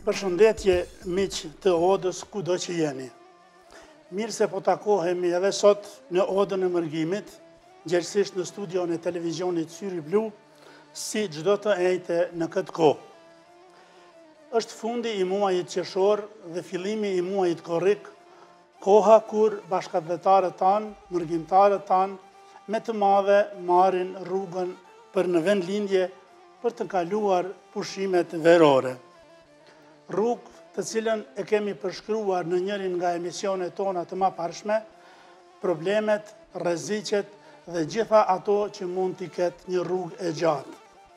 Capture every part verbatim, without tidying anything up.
Përshëndetje miq të Odës, kudo që jeni. Mirë se po takohemi edhe sot në Odën e Mërgimit, gjerësisht në studion e televizionit Syri Blu, si çdo të ejte në këtë kohë. Është fundi i muajit qershor dhe fillimi i muajit korrik, koha kur bashkëdhetarët tanë, mërgjimtarët tanë, me të madhe marrin rrugën për në vendlindje për të kaluar pushimet verore. Rrugë të cilën e kemi përshkruar në njërin nga emisionet tona të mëparshme, problemet, rreziqet dhe gjitha ato që mund t'i ketë një rrugë e gjatë.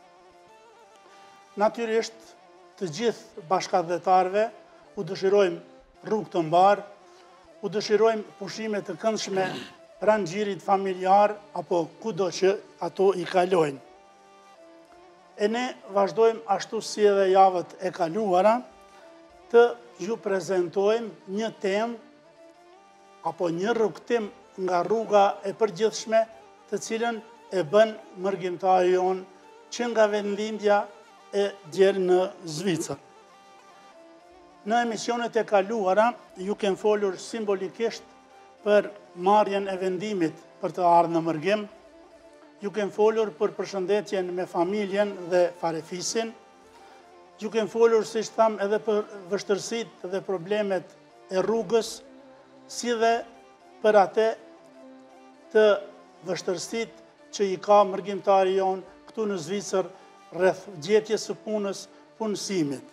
Natyrisht, të gjithë bashkëdhetarëve u dëshirojmë rrugë të mbarë, u dëshirojmë pushime të këndshme pranë xhirit familjar apo kudo që ato i kalojnë. E ne vazhdojmë ashtu si edhe javët e kaluara, të ju prezentojmë një temë apo një rrugtim nga rruga e përgjithshme të cilën e bën mërgjimtari jonë që nga vendlindja e djerë në Zvicër. Në emisionet e kaluara, ju kem folur simbolikisht për marrjen e vendimit për të ardhur në mërgjim, ju kem folur për përshëndetjen me familjen dhe farefisin, ju kem folur, si që tham, edhe për vështërsitë dhe problemet e rrugës, si dhe për atë të vështërsitë që i ka mërgjimtari jonë këtu në Zvicër rreth gjetjes së punës, punësimit.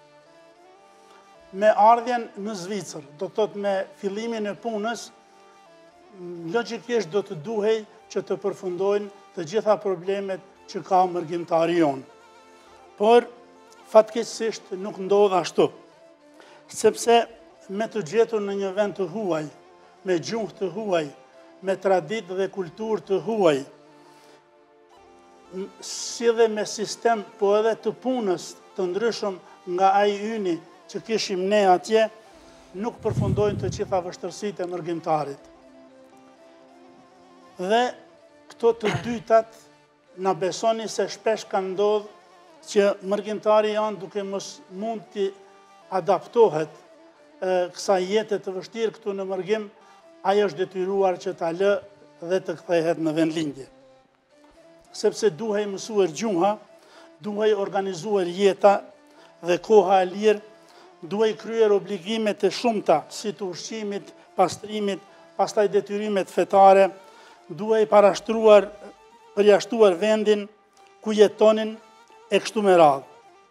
Me ardhjen në Zvicër, do të thotë me fillimin e punës, logjikisht do të duhej që të përfundojnë të gjitha problemet që ka mërgjimtari jonë. Por, fatkeqësisht nuk ndodh ashtu, sepse me të gjetur në një vend të huaj, me gjuhë të huaj, me traditë dhe kulturë të huaj, si dhe me sistem, po edhe të punës të ndryshëm nga ai yni që kishim ne atje, nuk përfundojnë të gjitha vështërsitë e mërgjimtarit. Dhe këto të dytat na besoni se shpesh kanë ndodhur që mërgjimtari janë duke mos mund të adaptohet kësaj jete të vështirë këtu në mërgjim, ai është detyruar që ta lë dhe të kthehet në vendlindje. Sepse duhej mësuar gjuha, duhej organizuar jeta dhe koha e lirë, duhej kryer obligimet e shumta, si të ushqimit, pastrimit, pastaj detyrimet fetare, duhej parashtruar, përjashtuar vendin ku jetonin e kështu me radhë.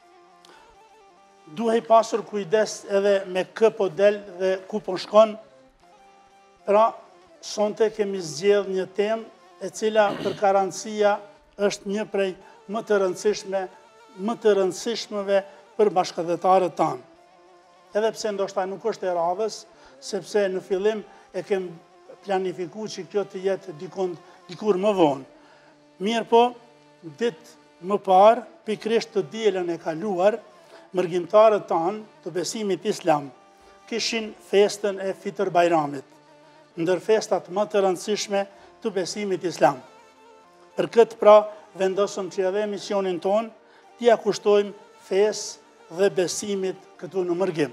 Duhej pasur kujdes edhe me kë po del dhe ku po shkon, pra sonte kemi zgjedhur një temë e cila për garancia është një prej më të rëndësishme, më të rëndësishmeve për bashkëdhetarët tanë. Edhe pse ndoshta nuk është e radhës, sepse në fillim e kem planifikuar që kjo të jetë dikon, dikur më vonë. Mirë po, ditë më parë, pikrisht të dielën e kaluar, mërgjimtarët tanë të besimit islam kishin festën e Fitr Bajramit, ndër festat më të rëndësishme të besimit islam. Për këtë pra, vendosëm që edhe emisionin tonë t'ia kushtojmë fesë dhe besimit këtu në mërgjim.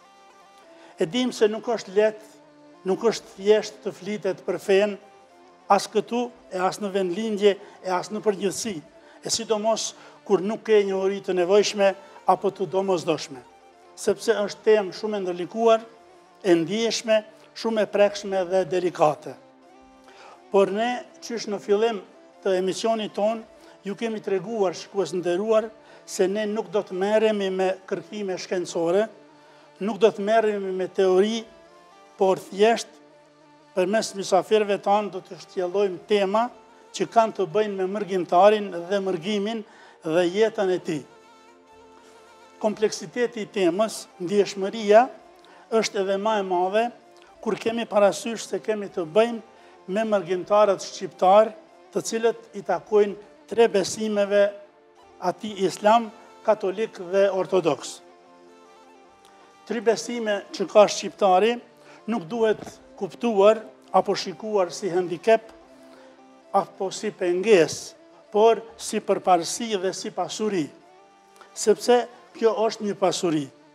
E dim se nuk është lehtë, nuk është thjesht të flitet për fenë, as këtu, e as në vendlindje, e as në përgjithësi, e sidomos kur nuk ke një uri të nevojshme apo të domosdoshme, sepse është temë shumë e ndërlikuar, e ndjeshme, shumë e prekshme dhe delikate. Por ne, qysh në fillim të emisionit tonë, ju kemi treguar, shikues nderuar, se ne nuk do të merremi me kërkime shkencore, nuk do të merremi me teori, por thjesht përmes mysafirëve tanë do të shtjellojmë tema që kanë të bëjnë me mërgjimtarin dhe mërgimin dhe jetën e tij. Kompleksiteti i temës, ndjeshmëria, është edhe më e madhe kur kemi parasysh se kemi të bëjmë me mërgjimtarët shqiptar, të cilët i takojnë tre besimeve atij islam, katolik dhe ortodoks. Tri besime që ka shqiptari nuk duhet kuptuar apo shikuar si handicap, apo si pengesë, por si përparësi dhe si pasuri. Sepse kjo është një pasuri.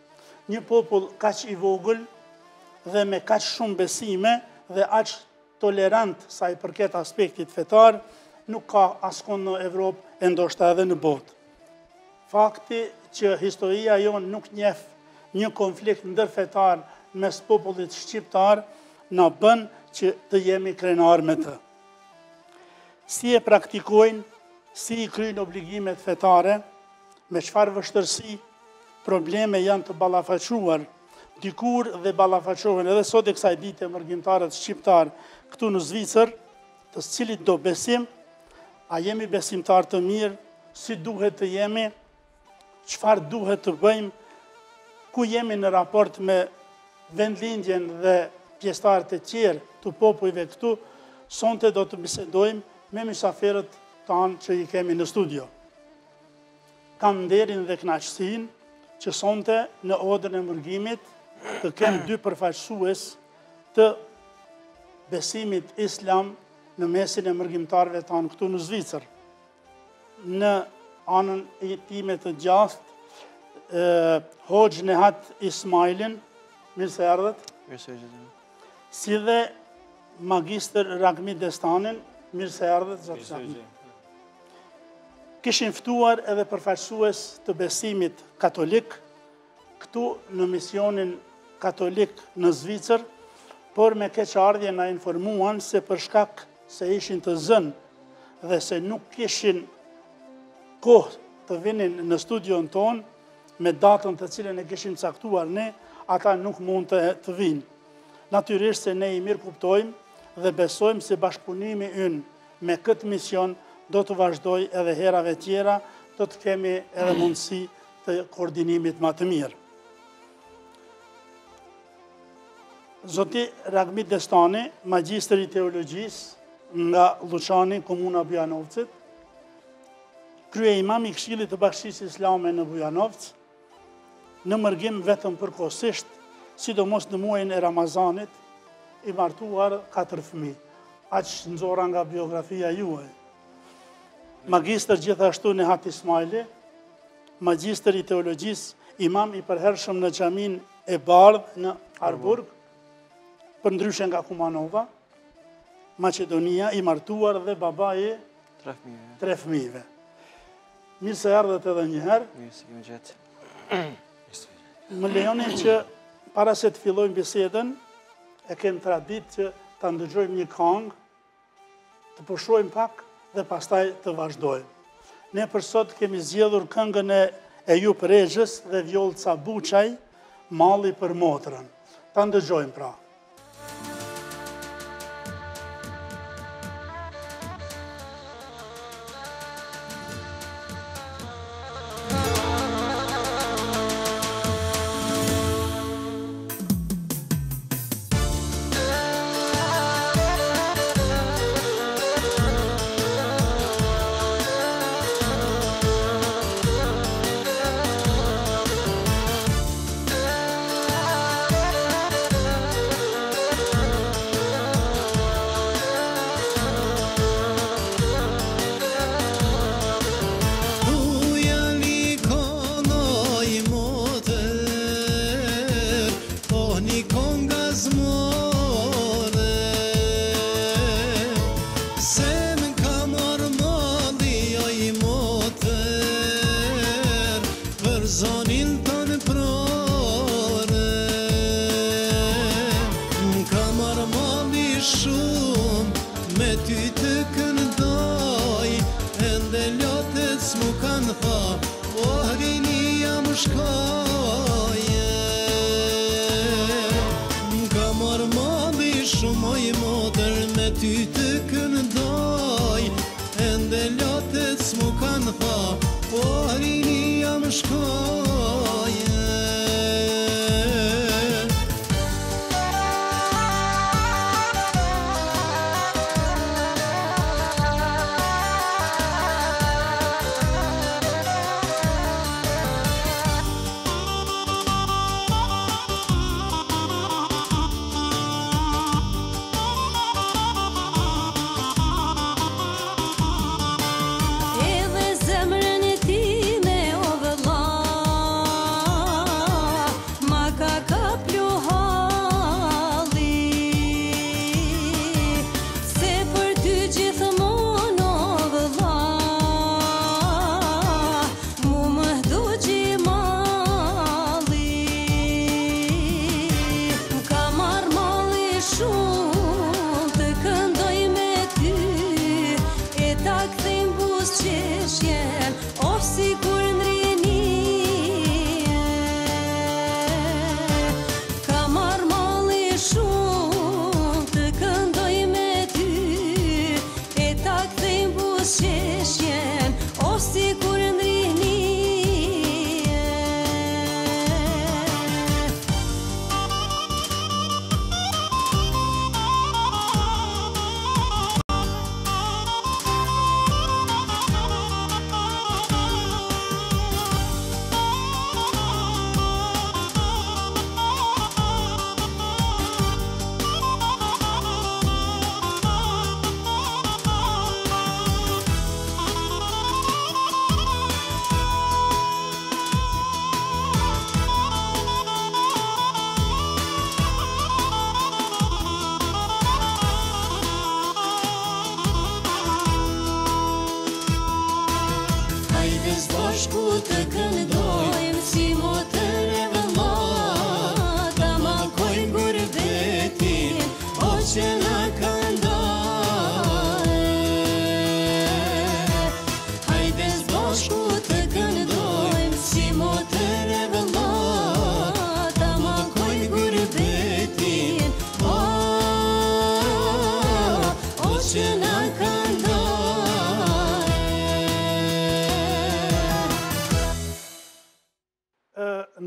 një popull kaq i vogël dhe me kaq shumë besime dhe aq tolerant sa i përket aspektit fetar, nuk ka askon në Evropë e ndoshta edhe në botë. Fakti që historia jonë nuk njeh një konflikt ndërfetar mes popullit shqiptar na bën që të jemi krenar me të. Si e praktikojnë, si i kryjnë obligimet fetare, me çfarë vështërsi, probleme janë të ballafaquar, dikur dhe ballafaqohen edhe sot e kësaj dite mërgjimtarët shqiptar këtu në Zvicër, të cilit do besim, a jemi besimtar të mirë, si duhet të jemi, çfarë duhet të bëjmë, ku jemi në raport me vendlindjen dhe pjesëtarët e tjerë të popujve këtu, sonte do të bisedojmë me mysafirët tanë që i kemi në studio. Kam nderin dhe kënaqësinë që sonte në odrën e mërgjimit të kem dy përfaqësues të besimit islam në mesin e mërgjimtarëve tanë këtu në Zvicër. Në anën e time të gjashtë, Hoxh Nehat Ismailin, mirë se erdhët. Mirë se erdhët. Si dhe Magistër Ragmi Destanin, mirë se erdhët, zotë Ragmi. Kishin ftuar edhe përfaqësues të besimit katolik, këtu në misionin katolik në Zvicër, por me keqardhje na informuan se për shkak se ishin të zënë dhe se nuk kishin kohë të vinin në studion tonë, me datën të cilën e kishim caktuar ne, ata nuk mund të, të vinë. Natyrisht se ne i mirë kuptojmë dhe besojmë se bashkëpunimi ynë me këtë mision do të vazhdoj edhe herave tjera, do të kemi edhe mundësi të koordinimit më të mirë. Zoti Ragmi Destani, magjistër i teologjisë nga Luçani, komuna Bujanovcit, krye imam i Këshillit të Bashkisë Islame në Bujanovc, në mërgjim vetëm përkohësisht, sidomos në muajin e Ramazanit, i martuar katër fëmijë. Aq nxorra nga biografia juaj. Magjistër gjithashtu Nehat Ismaili, magjistër i teologjisë, imam i përhershëm në xhamin e Bardh në Harburg, përndryshe nga Kumanova, Maqedonia, i martuar dhe babai tre fëmijëve. Mirë se erdhët edhe një herë. Mirë se kemi gjetë. Më lejonin që para se të fillojmë bisedën, e kem tradit që ta ndëgjojmë një këngë, të pushojmë pak dhe pastaj të vazhdojmë. Ne për sot kemi zgjedhur këngën e Ejup Rexhës dhe Vjollca Buçaj, Malli për motrën. Ta ndëgjojmë pra.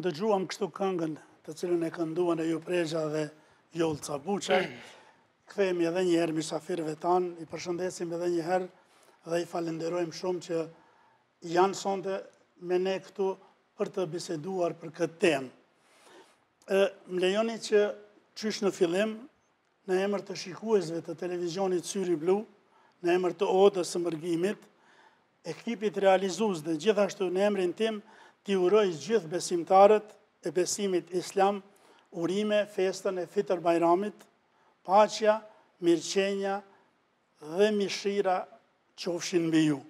dëgjuam kështu këngën të cilën e kënduan e ju Prezha dhe Jolca Buçaj. Kthehemi edhe një herë mysafirëve tanë, i përshëndesim edhe një herë dhe i falenderojmë shumë që janë sonte me ne këtu për të biseduar për këtë temë. Më lejoni që qysh në fillim, në emër të shikuesve të televizionit Syri Blu, në emër të Odës së Mërgimit, ekipit realizues dhe gjithashtu në emrin tim, t'i uroj gjithë besimtarët e besimit islam, urime, festën e Fitër Bajramit, paqja, mirëqenja dhe mishira qofshin mbi ju.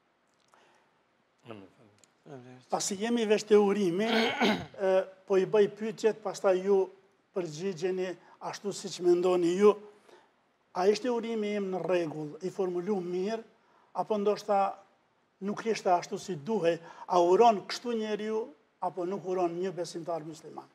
Pasi jemi veç të urimi, po i bëj pyetjet, pastaj ju përgjigjeni ashtu si që mendoni ju, a ishte urimi im në rregull, i formulu mirë, apo ndoshta nuk ishte ashtu si duhej, a uron kështu njeriu, apo nuk uron një besimtar musliman?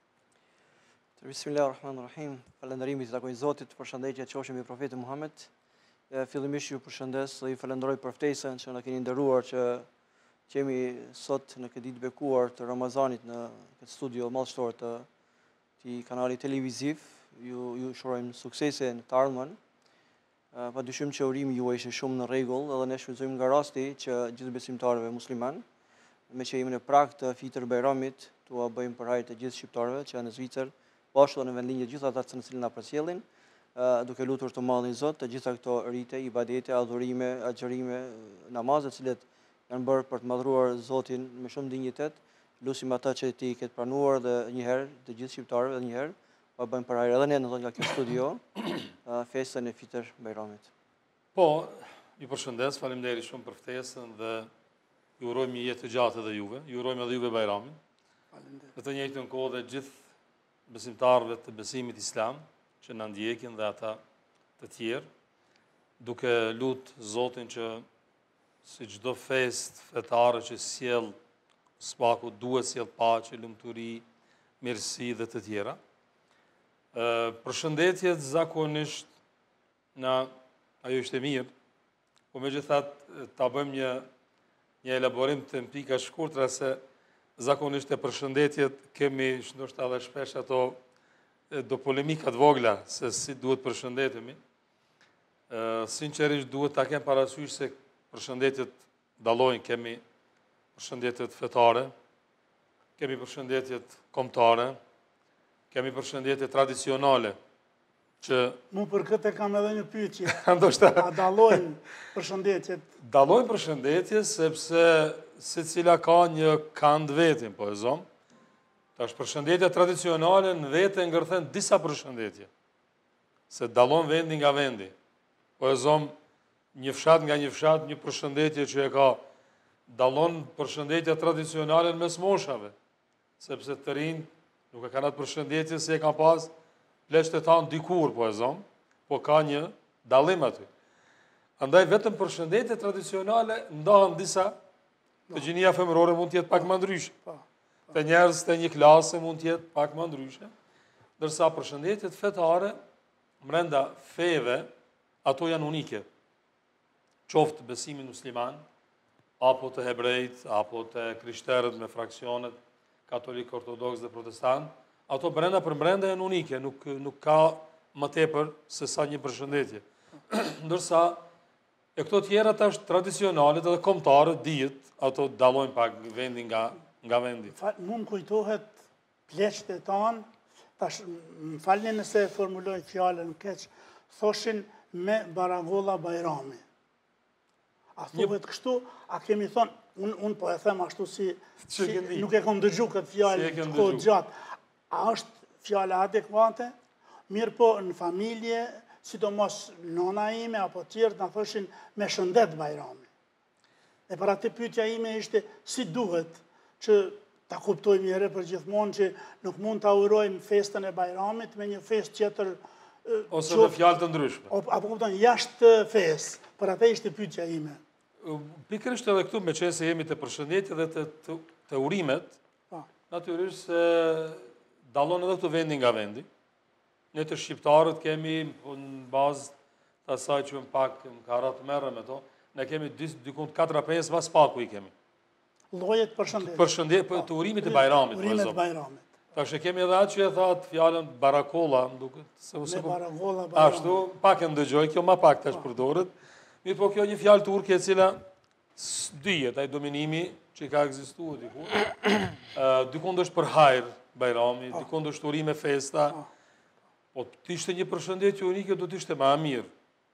Bismillahirrahmanirrahim. Falënderimi të takojë Zotit, përshëndetje qofshin mbi profetin Muhammed. Fillimisht ju përshëndes dhe ju falenderoj për ftesën që na keni nderuar që jemi sot në këtë ditë bekuar të Ramazanit në këtë studio madhështor të këtij kanali televiziv. Ju ju shurojmë suksese në të ardhmen. Pa dyshim që urimi juaj ishte shumë në rregull dhe ne shfrytëzojmë nga rasti që gjithë besimtarëve musliman, me që jemi në prag të Fitër Bajramit, tua bëjmë për hajër të gjithë shqiptarëve që janë në Zvicër, po ashtu në vendlinje gjithë ata të cilët na përcjellin, duke lutur të madhin Zot të gjitha këto rite, ibadete, adhurime, agjërime, namaze të cilet janë bërë për të madhruar Zotin me shumë dinjitet. Lusim ata që ti ketë pranuar dhe një herë të gjithë shqiptarëve dhe një herë pa bëjmë për hajër edhe ne në nga kjo studio festën e Fitër Bajramit. Po, ju përshëndes, faleminderit shumë për ftesën dhe ju urojmë një jetë të gjatë edhe juve, ju urojmë edhe juve Bajramin. Në të njëjtën kohë dhe gjithë besimtarëve të besimit islam që na ndjekin dhe ata të tjerë, duke lutë Zotin që si çdo fest fetare që sjell spaku duhet sjell paqe, lumturi, mirësi dhe të tjera. Përshëndetjet zakonisht na ajo është e mirë, po megjithatë ta bëjmë një një elaborim të pika shkurtra se zakonisht e përshëndetjet kemi ndoshta edhe shpesh ato do polemikat vogla se si duhet përshëndetemi. Sinqerisht duhet ta kem parasysh se përshëndetjet dallojnë, kemi përshëndetjet fetare, kemi përshëndetjet kombëtare, kemi përshëndetje tradicionale, që... Mu për këtë e kam edhe një pyetje. Ndoshta... A dallojnë përshëndetjet? Dallojnë përshëndetje sepse secila ka një kënd vetin, po e zom. Tash përshëndetja tradicionale në vete ngërthen disa përshëndetje. Se dallon vendi nga vendi. Po e zom, një fshat nga një fshat, një përshëndetje që e ka dallon përshëndetja tradicionale në mes moshave. Sepse të rinj nuk e kanë atë përshëndetje se e kanë pas pleqët e tanë dikur, po e zonë, po ka një dallim aty. Andaj vetëm përshëndetje tradicionale ndahen disa, të gjinia femërore mund tjetë pak më ndryshe. Të njerëz të një klase mund tjetë pak më ndryshe. Dërsa përshëndetjet fetare, mrenda feve, ato janë unike. Qoftë besimin musliman, apo të hebrejt, apo të krishterët me fraksionet, katolik, ortodoks dhe protestant, ato brenda për brenda janë unike, nuk, nuk ka më tepër se sa një përshëndetje. Ndërsa, e këto tjera tash tradicionalet edhe kombëtare dihet, ato dallojnë pak vendi nga, nga vendi. Mu më kujtohet pleqët e tanë, tash më falni nëse formuloj fjallën keq, thoshin me Baragolla Bajrami. A thuhet kështu, a kemi thonë, unë un po e them ashtu si, si nuk e kom dëgju këtë fjallë si kohë gjatë. A është fjallë adekuate? Mirë po në familje, sidomos nona ime apo tjerë, në thoshin me shëndet Bajrami. E për atë pyetja ime ishte si duhet që ta kuptojmë njëre për gjithmonë që nuk mund ta urojmë festën e Bajramit me një fest tjetër ose me fjalë të ndryshme. Apo kupton, jashtë festë, për atë ishte pyetja ime. Pikërisht edhe këtu me qenë se jemi të përshëndetje dhe të, të, të urimet, natyrisht se dallon edhe këtu vendi nga vendi. Ne të shqiptarët kemi në bazë të asaj që më pak më ka ratë merre me to, ne kemi dykun katër a pesë mas paku i kemi. llojet përshëndetje. Përshëndetje për të urimit të Bajramit, po e Urimet zot. Bajramit. Tash e kemi edhe atë që e thatë fjalën barakolla, më duket, se ose Me po barakolla Bajramit. ashtu pak e ndëgjoj, kjo më pak tash përdoret. Mirë, po kjo një fjalë turke e cila dyjet, ai dominimi që ka ekzistuar diku. Ë dikund është për hajër Bajrami, dikund është urime festa. Po të ishte një përshëndetje unike do të ishte më e mirë.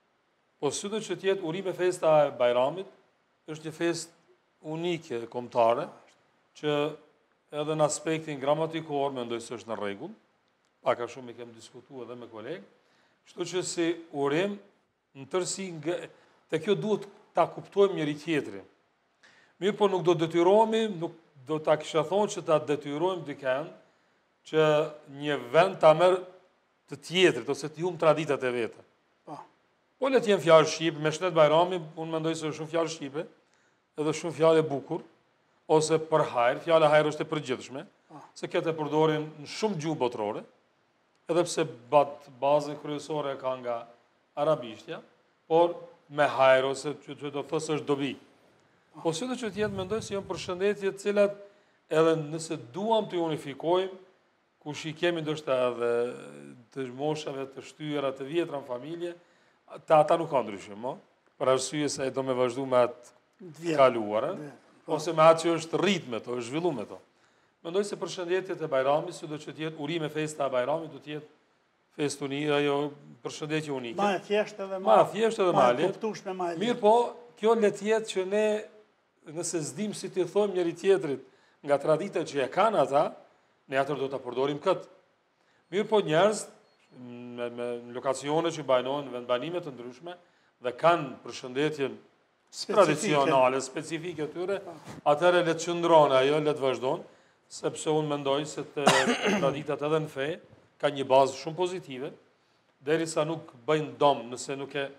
Po së do që tjetë urime festa e Bajramit, është një fest unike kombëtare, që edhe në aspektin gramatikor mendoj se është në rregull, pak a shumë i kem diskutuar edhe me kolegë, kështu që si urim në tërësi nga te kjo duhet ta kuptojmë njëri tjetrin. Mirë, po nuk do detyrohemi, nuk do ta kisha thonë që ta detyrojmë dikën që një vend ta merr të tjetrit ose të humb traditat e veta. Po. Po le të jenë fjalë shqipe, me shnet Bajrami, unë mendoj se është shumë fjalë shqipe, edhe shumë fjalë e bukur, ose për hajër, fjala hajër është e përgjithshme, se këtë e përdorin në shumë gjuhë botërore, edhe pse bat bazën kryesore ka nga arabishtja, por me hajër ose që, që do thosë është dobi. Po si do që tjetë mendoj se janë përshëndetje të cilat edhe nëse duam të unifikojmë, kush i kemi ndoshta edhe të moshave të shtyra të vjetra në familje, ta ata nuk ka ndryshim, mo? Për arsye se do me vazhdu me atë kaluarën, ose me atë që është rrit me to, është zhvillu me to. Mendoj se përshëndetjet e Bajramit, si do që tjetë urime festa e Bajramit, do tjetë fest unike, ajo përshëndetje unike. Ma e thjeshtë edhe ma e thjeshtë edhe ma e lehtë. kuptueshme ma e lehtë. Mirë po, kjo le të jetë që ne, nëse zdim si të thojmë njëri tjetrit nga tradita që e kanë ata, ne atër do të përdorim këtë. Mirë po njerëz, me, me lokacione që bajnohen në vendbanime të ndryshme, dhe kanë përshëndetjen tradicionale, specifike të tyre, atëre le të qëndronë ajo, le të vazhdojnë, sepse unë mendoj se të traditat edhe në fe, ka një bazë shumë pozitive, derisa nuk bëjnë dom, nëse nuk e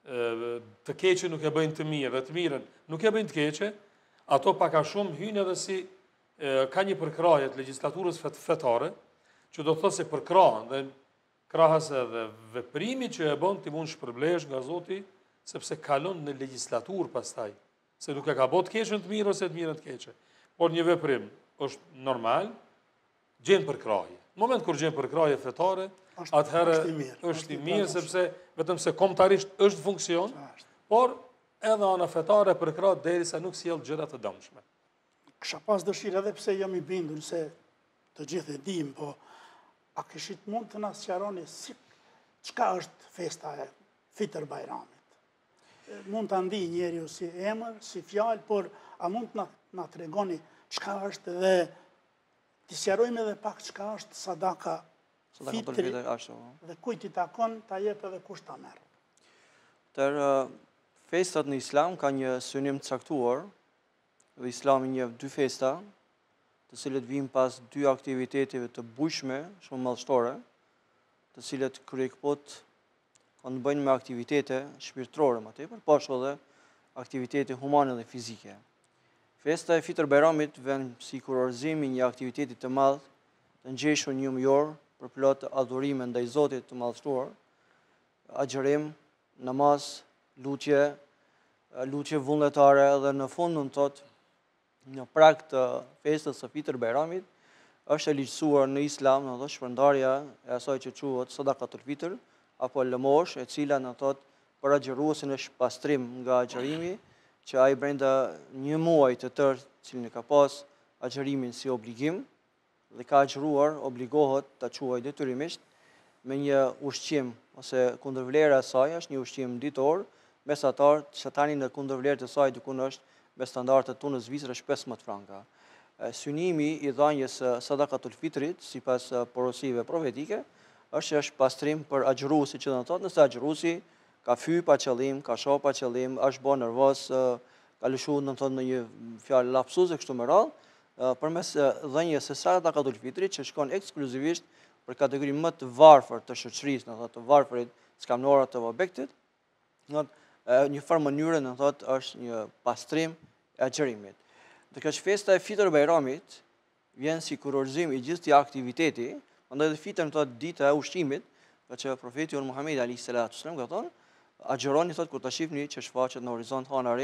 të keqe nuk e bëjnë të mirë, dhe të mirën nuk e bëjnë të keqe, ato paka shumë hynë edhe si ka një përkraje të legjislaturës fetare, që do të thosë se përkrahen, dhe krahas edhe veprimi që e bën ti mund shpërblesh nga Zoti, sepse kalon në legjislaturë pastaj, se nuk e ka bot keqen të mirë ose të mirën të keqe. Por një veprim është normal, gjen përkraje. Në moment kur gjen përkraje fetare, atëherë është i mirë, sepse vetëm se kombëtarisht është funksion, por edhe ana fetare përkrahet derisa nuk sjell gjëra të dëmshme. Kisha pas dëshirë edhe pse jam i bindur se të gjithë e dim, po a kishit mund të na sqaroni si çka është festa e Fitër Bajramit? Mund të ndi njeri si emër, si fjalë, por a mund të na, na tregoni çka është dhe të sqarojmë edhe pak çka është sadaka fitri dhe kujt i takon ta jep edhe kush ta merr. Tër festat në Islam ka një synim të caktuar, dhe Islami njeh dy festa, të cilët vijnë pas dy aktiviteteve të bujshme, shumë madhështore, të cilët kryekpot kanë të bëjnë me aktivitete shpirtërore më tepër, po ashtu edhe aktivitete humane dhe fizike. Festa e Fitër Bajramit vjen si kurorëzimi një aktiviteti të madh, të ngjeshur njëmëjor për plot adhurime ndaj Zotit të madhështuar, agjërim, namaz, lutje, lutje vullnetare, dhe në fund në thotë në prag të festës së Fitër Bajramit është e ligjësuar në Islam, në thotë shpërndarja e asaj që quhet sadakatul fitr, apo lëmosh, e cila në thotë për agjëruesin është pastrim nga agjërimi, që ai brenda një muaj të tërë, cilin e ka pas agjërimin si obligim, dhe ka agjëruar, obligohet ta quajë detyrimisht me një ushqim, ose kundërvlera e saj është një ushqim ditor, mesatar, që tani në kundërvlerë të saj dikun është me standardet tonë në Zvicër është pesëmbëdhjetë franka. Synimi i dhënies sadakatul fitrit, sipas porosive profetike, është është pastrim për agjëruesi, që do të thotë nëse agjëruesi ka fy pa qëllim, ka shoh pa qëllim, është bën nervoz, ka lëshuar do të thotë në një fjalë lapsuze kështu me radhë, përmes dhënies së sadakatul fitrit që shkon ekskluzivisht për kategorinë më të varfër të shoqërisë, do të thotë të varfërit skamnorët të objektit, do një farë mënyre do të thotë është një pastrim e agjërimit. Dhe kjo festa e Fitër Bajramit vjen si kurorëzim i gjithë këtij aktiviteti, prandaj dhe fitën thotë dita e ushqimit, ka që profeti Muhamedi alayhis salatu wasallam ka thonë, agjëroni thotë kur ta shihni që shfaqet në horizont hana re,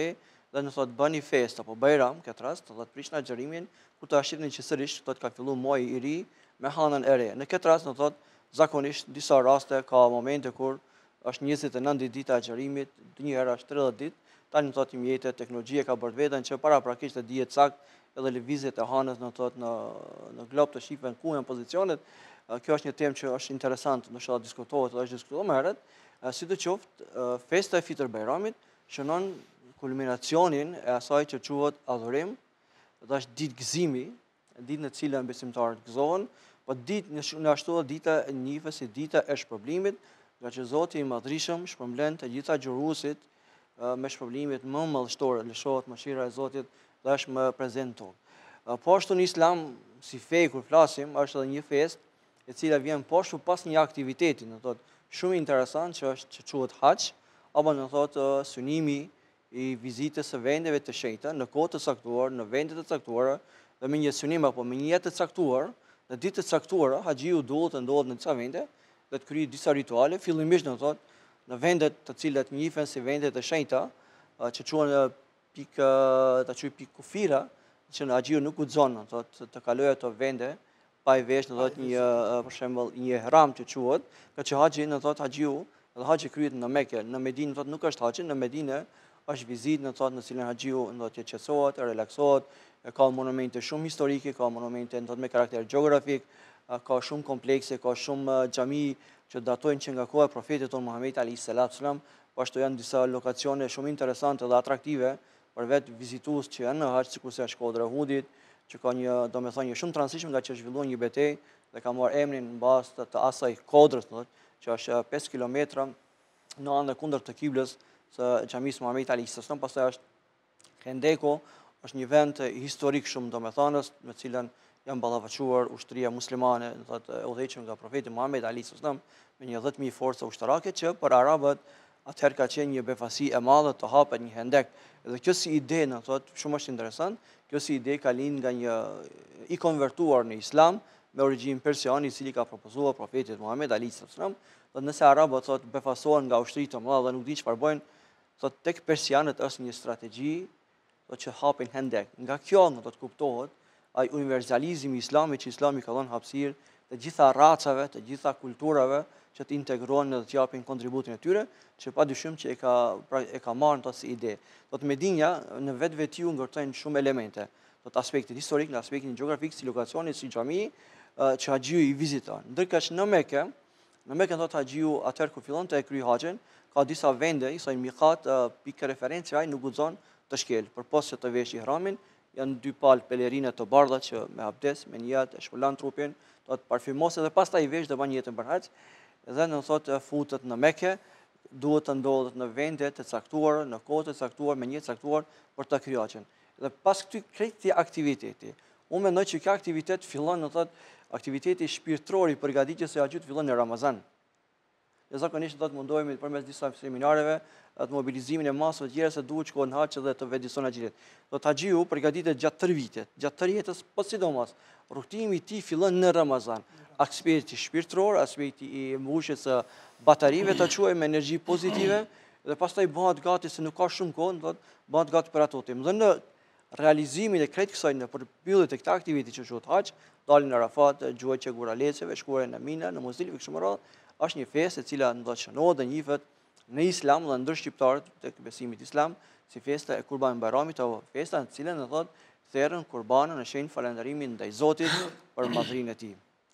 dhe në thot bëni fest apo bajram, këtë rast, do të prishni agjërimin, kur të ashitni që sërish do të ka fillu muaji i ri me hanën e re. Në këtë rast, do thot zakonisht në disa raste ka momente kur është njëzet e nëntë ditë agjërimit, një herë është tridhjetë ditë, tani thot mjetet, teknologjia ka bërë veten që para prakisht të dihet sakt edhe lëvizjet e hanës në thot në në glob të shifën ku janë pozicionet. Kjo është një temë që është interesant, ndoshta diskutohet, edhe është diskutuar më herët. Sidoqoftë, festa e Fitër Bajramit shënon kulminacionin e asaj që quhet adhurim, dhe është ditë gëzimi, ditë në cilën besimtarët gëzohen, po ditë në ashtu dita e njihes si dita e shpërblimit, nga që Zoti i Madhrishëm shpërblen të gjitha gjuruesit me shpërblimet më madhështore, lëshohet mëshira e Zotit dhe është më prezent tonë. Po ashtu në Islam, si fe kur flasim, është edhe një festë e cila vjen poshtu pas një aktiviteti, në thotë shumë interesant që është që quhet hax, apo në thotë synimi i vizitës së vendeve të shenjta në kohë të caktuar, në vende të caktuara, dhe me një synim apo me një jetë të caktuar, në ditë të caktuara, haxhiu duhet të ndodhet në disa vende dhe të kryejë disa rituale, fillimisht në thotë në vendet të cilat njihen si vendet e shenjta, që quhen pikë ta quaj pikë kufira, që në haxhiu nuk guxon, në thotë të kalojë ato vende pa i vesh, në thotë një për shembull një ihram që quhet, ka që haxhi, në thotë haxhiu, dhe haxhi kryhet në Mekë, në Medinë, në thotë nuk është haxhi, në Medinë është vizitë, në thotë në cilën haxhiu në thotë qetësohet, relaksohet, ka monumente shumë historike, ka monumente në thotë me karakter gjeografik, ka shumë komplekse, ka shumë xhami që datojnë që nga koha e profetit tonë Muhamedi alayhis salam, po ashtu janë disa lokacione shumë interesante dhe atraktive për vetë vizitues që janë në haxh, sikurse është Shkodra e Uhudit, që ka një, domethënë, një shumë të rëndësishme nga që zhvilluar një betejë dhe ka marrë emrin mbas të, të asaj kodrës, thotë, që është pesë kilometra në anën e kundërt të kiblës së xhamisë Muhamedi alayhis salam. Pastaj është Khendeko, është një vend historik shumë domethënës, me cilën janë ballavaçuar ushtria muslimane, thotë, e udhëhequr nga profeti Muhamedi alayhis salam me një dhjetë mijë forca ushtarake që për arabët atëherë ka qenë një befasi e madhe të hapet një hendek. Dhe kjo si ide, në thotë, shumë është interesant, kjo si ide ka lind nga një i konvertuar në Islam me origjinë persiane, i cili ka propozuar profetit Muhamedi alayhis salam, dhe nëse arabët thotë befasohen nga ushtri të madhe dhe nuk dinë çfarë bëjnë, thotë tek persianët është një strategji, thotë që hapin hendek. Nga kjo, në thotë, kuptohet ai universalizmi i Islamit, që Islami ka dhënë hapësirë të gjitha racave, të gjitha kulturave që të integrohen dhe të japin kontributin e tyre, që padyshim që e ka pra, e ka marrë të si ide. Do të Medinja në vetvetiu ngërtojnë shumë elemente, do të aspektit historik, në aspektin gjeografik, si lokacioni, si xhami, që haxhiu i viziton. Ndërkësh në Mekë, në Mekë do të haxhiu atëherë kur fillon të e kryej haxhin, ka disa vende, i thojnë miqat, pikë referencë ai nuk guxon të shkel, përpos që të vesh ihramin, janë dy palë pelerinë të bardha që me abdes, me niyat e shpëlan trupin, do të parfymos edhe pastaj i vesh dhe ban jetën për hax. Dhe në thotë futet në Mekë, duhet të ndodhet në vende të caktuara, në kohë të caktuar, me një të caktuar për të kryer haxhin. Dhe pas këtij këtij aktiviteti, unë mendoj që kjo aktivitet fillon, në thotë, aktiviteti shpirtëror i përgatitjes së haxhit fillon në Ramazan. Ne zakonisht do të mundohemi përmes disa seminareve atë mobilizimin e masave të tjera se duhet shkohen në haxh dhe të vëdëson haxhit. Do të haxhiu përgatitet gjatë tërë vitit, gjatë tërë jetës, po sidomos rrugtimi i tij fillon në Ramazan. Aspekti shpirtëror, aspekti i mbushjes së batarive të quajmë me energji pozitive dhe pastaj bëhet gati se nuk ka shumë kohë, do të bëhet gati për ato temë. Dhe në realizimin e krejt kësaj në përmbyllje të këtij aktiviteti që quhet haxh, dalin në Arafat, gjuajtje guraleceve, shkuarja në Mina, në Muzdalife kështu më radhë, është një festë e cila do të shënohet dhe njihet në Islam dhe ndër shqiptarët tek besimit islam si festa e Kurban Bayramit, apo festa në cilën do thotë therrën kurbanën në shenjë falënderimin ndaj Zotit për madhrinë e tij.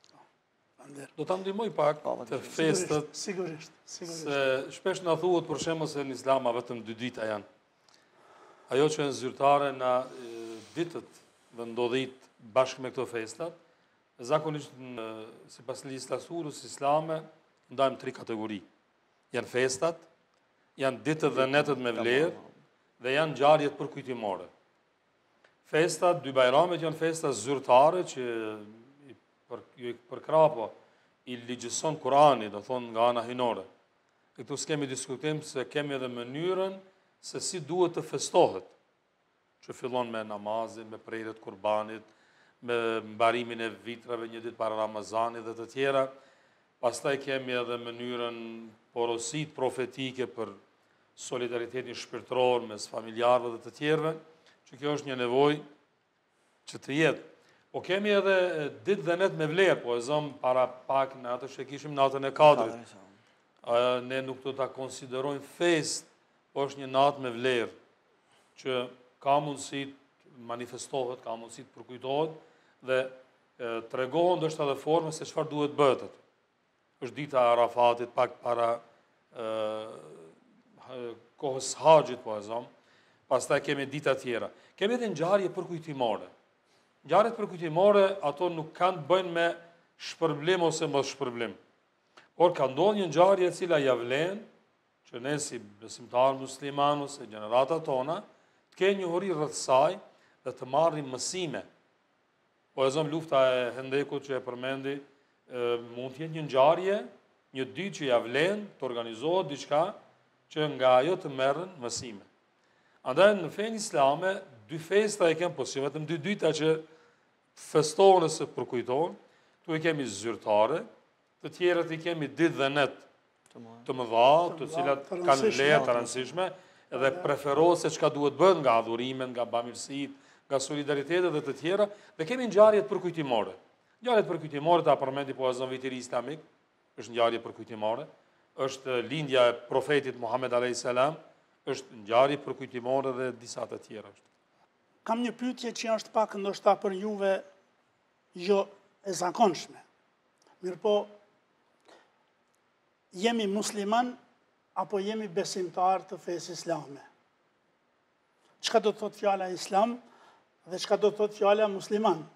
Do ta ndihmoj pak të festët, sigurisht, sigurisht. Se shpesh na thuhet për shembull se në Islam vetëm dy dita janë. Ajo që është zyrtare në ditët dhe ndodhit bashkë me këto festat, zakonisht sipas legjislaturës islame ndajmë tri kategori. Janë festat, janë ditët dhe netët me vlerë dhe janë ngjarjet përkujtimore. Festat, dy bajramet janë festa zyrtare që për ju përkrapo i ligjëson Kurani, do thonë nga ana hinore. Këtu s'kemi diskutim se kemi edhe mënyrën se si duhet të festohet, që fillon me namazin, me prerjet kurbanit, me mbarimin e vitrave një ditë para Ramazanit dhe të tjera. Pastaj kemi edhe mënyrën porosit profetike për solidaritetin shpirtëror mes familjarëve dhe të tjerëve, që kjo është një nevojë që të jetë. Po kemi edhe ditë dhe net me vlerë, po e zëmë para pak në atë që kishim natën e Kadrit. Ne nuk do ta konsiderojmë fest, po është një natë me vlerë, që ka mundësi të manifestohet, ka mundësi të përkujtohet dhe tregohen ndoshta edhe forma se çfarë duhet bëhet. Është dita e Arafatit, pak para kohës haxhit, po e zëmë. Pastaj kemi dita tjera. Kemi edhe ngjarje përkujtimore. Ngjarjet përkujtimore, ato nuk kanë të bëjnë me shpërblim ose mos shpërblim. Por ka ndodhur një ngjarje e cila ja vlen që ne si besimtar musliman ose gjeneratat tona të kenë njohuri rreth saj dhe të marrim mësime. Po e zëm lufta e Hendekut që e përmendi, mund të jetë një ngjarje, një ditë që ja vlen të organizohet diçka që nga ajo të merren mësime. Andaj në fenë islame, dy festa e kemë, po si vetëm dy dyta që festohen ose përkujtohen, tu e kemi zyrtare, të tjerët i kemi ditë dhe net të mëdha, të cilat kanë vlerë të rëndësishme, edhe preferohet se çka duhet bën nga adhurimet, nga bamirësitë, nga solidaritetet dhe të tjera, dhe kemi ngjarjet përkujtimore. Ngjarjet përkujtimore ta përmendi po azon vitiri islamik, është ngjarje përkujtimore, është lindja e profetit Muhammed alayhis salam, është ngjarje përkujtimore dhe disa të tjera. Kam një pyetje që është pak ndoshta për juve jo e zakonshme. Mirëpo, jemi musliman apo jemi besimtar të fesë islame? Çka do të thotë fjala islam dhe çka do të thotë fjala musliman?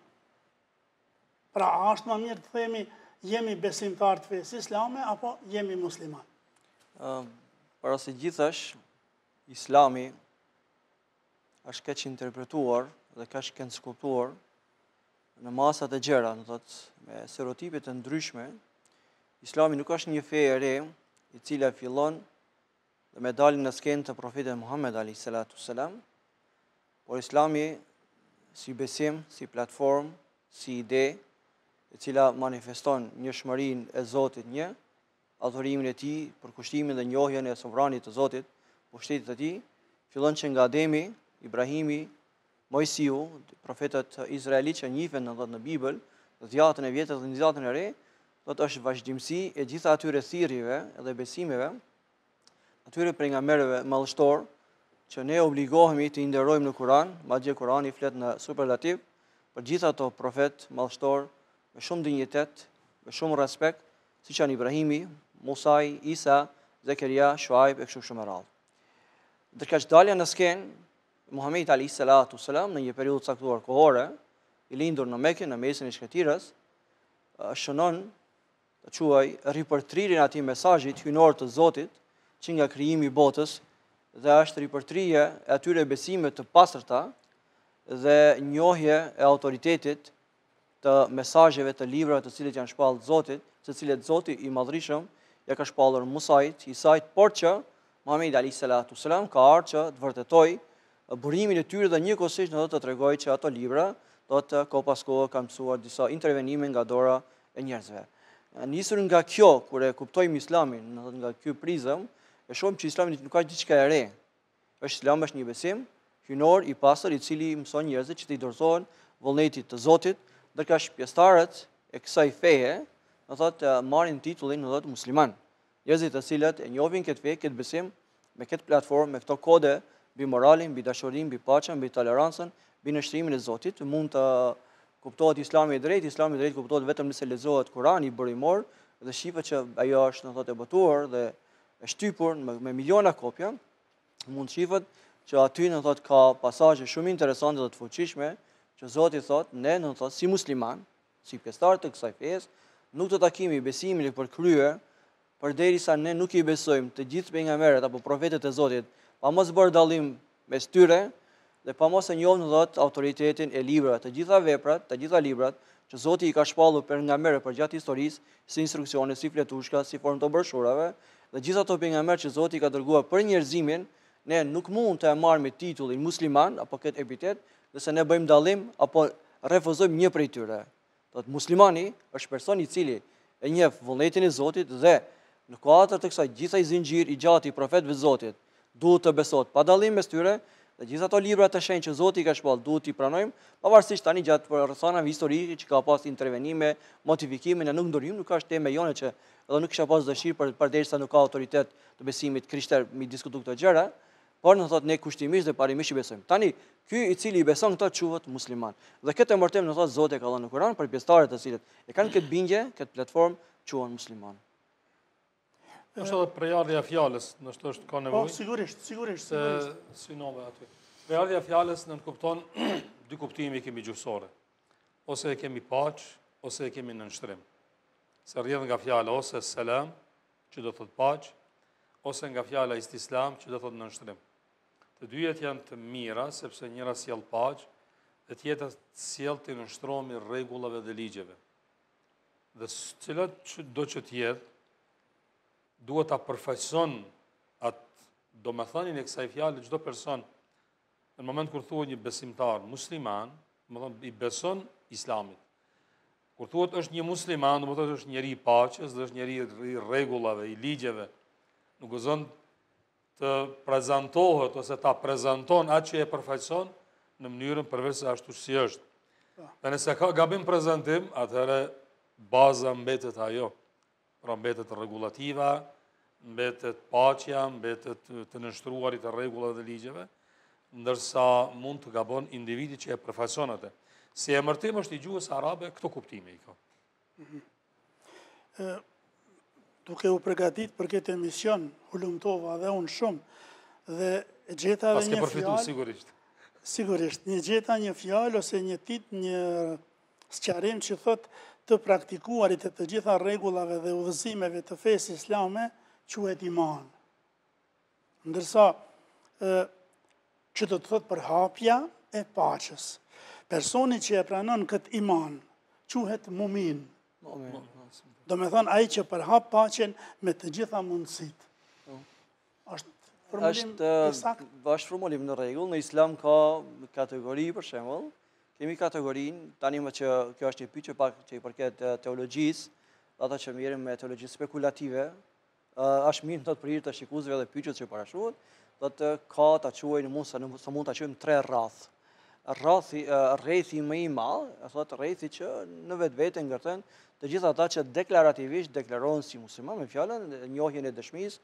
Pra, a është më mirë të themi jemi besimtar të fesë islame apo jemi musliman? Uh, para se gjithash, Islami është keq interpretuar dhe keq këndshkutuar në masat e gjera, do thotë me stereotipe të ndryshme. Islami nuk është një fe e re, e cila fillon dhe me daljen në skenë të profetit Muhammed alayhis salam, por Islami si besim, si platformë, si ide, e cila manifeston njohurinë e Zotit një, adhurimin e tij, përkushtimin dhe njohjen e sovranit të Zotit, pushtetit të tij, fillon që nga Ademi, Ibrahimi, Mojsiu, profetët izraelitë që njihen në në Bibël, dhjetën e vjetër dhe dhjetën e re, do të është vazhdimsi e gjitha atyre thirrjeve dhe besimeve, atyre pejgamberëve mallështor, që ne obligohemi të i nderojmë në Kur'an, madje Kur'ani flet në superlativ për gjitha ato profet mallështor me shumë dinjitet, me shumë respekt, siç janë Ibrahimi, Musa, Isa, Zakaria, Shuaib e kështu shumë e radhë. Ndërka që dalja në skenë, Muhamedi alayhis salam në një periudhë caktuar kohore, i lindur në Mekë, në mesin e shkretirës, shënon të quaj ripërtrirjen e atij mesazhit hyjnor të Zotit, që nga krijimi i botës, dhe është ripërtrirje e atyre besimeve të pastërta dhe njohje e autoritetit të mesazheve të librave të cilët janë shpallur Zotit, të cilët Zoti i Madhërisëm ja ka shpallur Musait, Isait, por që Muhamedi alayhis salam ka ardhur që të vërtetojë burimin e tyre dhe njëkohësisht do të tregoj që ato libra do të ko pas kohë kanë mësuar disa intervenime nga dora e njerëzve. Nisur nga kjo, kur e kuptojmë Islamin, nga ky prizëm, e shohim që Islami nuk ka diçka e re. Është Islami është një besim hyjnor i pastër i cili mëson njerëzit që të i dorëzohen vullnetit të Zotit, ndërka pjesëtarët e kësaj feje, do thotë marrin titullin do thotë musliman. Njerëzit të cilët e njohin këtë fe, këtë besim, me këtë platformë, me këto kode mbi moralin, mbi dashurinë, mbi paqen, mbi tolerancën, mbi nështrimin e Zotit, mund të kuptohet Islami i drejtë. Islami i drejtë kuptohet vetëm nëse lexohet Kurani burimor dhe shifet që ajo është në thotë e botuar dhe e shtypur me, me miliona kopja. Mund shifet që aty në thotë ka pasazhe shumë interesante dhe të fuqishme që Zoti thotë ne në thotë si musliman, si pjesëtar të kësaj fesë, nuk do ta kemi besimin e përkryer përderisa ne nuk i besojmë të gjithë pejgamberët apo profetët e Zotit, pa mos bërë dallim mes tyre dhe pa mos e njohur thotë autoritetin e librave, të gjitha veprat, të gjitha librat që Zoti i ka shpallur pejgamberët për gjatë historisë, si instruksione, si fletushka, si formë të broshurave, dhe gjithë ato pejgamberë që Zoti i ka dërguar për njerëzimin, ne nuk mund të e marrim me titullin musliman apo këtë epitet, nëse ne bëjmë dallim apo refuzojmë një prej tyre. Do të muslimani është person i cili e njeh vullnetin e Zotit dhe në kuadër të kësaj gjithaj zinxhir i gjatë i profetëve të Zotit, duhet të besohet pa dallim mes tyre, dhe gjithë ato libra të shenjtë që Zoti ka shpall duhet t'i pranojmë, pavarësisht tani gjatë rrethonave historike që ka pas intervenime, modifikime, ne nuk ndorojmë, nuk ka është temë jone që edhe nuk kisha pas dëshirë për përderisa nuk ka autoritet të besimit krishter mi diskutu këto gjëra, por në thotë ne kushtimisht dhe parimisht i besojmë. Tani, ky i cili i beson këto quhet musliman. Dhe këtë emërtim në thotë Zoti ka dhënë në Kur'an për pjesëtarët të cilët e kanë këtë bindje, këtë platformë, quhen musliman. Është edhe prejardhja fjalës, nështë është ka Po, nevojë. sigurisht, sigurisht, Se sigurisht. synove aty. Prejardhja fjalës në nënkupton dy kuptime kemi gjusore. Ose e kemi paq, ose e kemi nënshtrim. Se rrjedh nga fjala ose selam, që do thot paq, ose nga fjala istislam, që do thot nënshtrim. Të dyjet janë të mira, sepse njëra sjell paq, dhe tjetra sjell të nënshtrohemi rregullave dhe ligjeve. Dhe cilat që do që tjetë, duhet ta përfaqëson atë domethënien e kësaj fjale çdo person në moment kur thuhet një besimtar musliman, do të thonë i beson Islamit. Kur thuhet është një musliman, do të thotë është njeri i paqes, dhe është njeri i rregullave, i ligjeve. Nuk gëzon të prezantohet ose ta prezanton atë që e përfaqëson në mënyrën përveç se ashtu si është. Dhe nëse ka gabim prezantim, atëherë baza mbetet ajo. Pra mbetet rregullativa, mbetet paqja, mbetet të nënshtruarit e rregullave dhe ligjeve, ndërsa mund të gabon individi që e përfaqëson atë. Si emërtim është i gjuhës arabe, këto kuptime i ka. Duke u përgatit për këtë emision, u lumtova dhe unë shumë, dhe gjeta Pas dhe ke një përfitu fjalë, sigurisht. sigurisht, një gjeta një fjalë ose një tit, një sqarim që thot të praktikuarit e të gjitha rregullave dhe udhëzimeve të fesë islame, quhet iman. Ndërsa, që do të thot për hapja e paqes. Personi që e pranon këtë iman, quhet mumin. Do me thonë aji që përhap paqen me të gjitha mundësit. Është formulim i sakt? Është formulim në rregull, në Islam ka kategori për shembull. Kemi kategorinë, tani më që kjo është një pyetje pak që i përket teologjisë, ata që merren me teologji spekulative, është mirë të për hir të shikuesve dhe pyetjet që parashohen, do të ka ta quajnë mund sa sa mund ta quajmë tre rrath. Rrathi rrethi më i madh, thotë rrethi që në vetvete ngërtën të gjithë ata që deklarativisht deklarohen si musliman me fjalën e njohjen e dëshmisë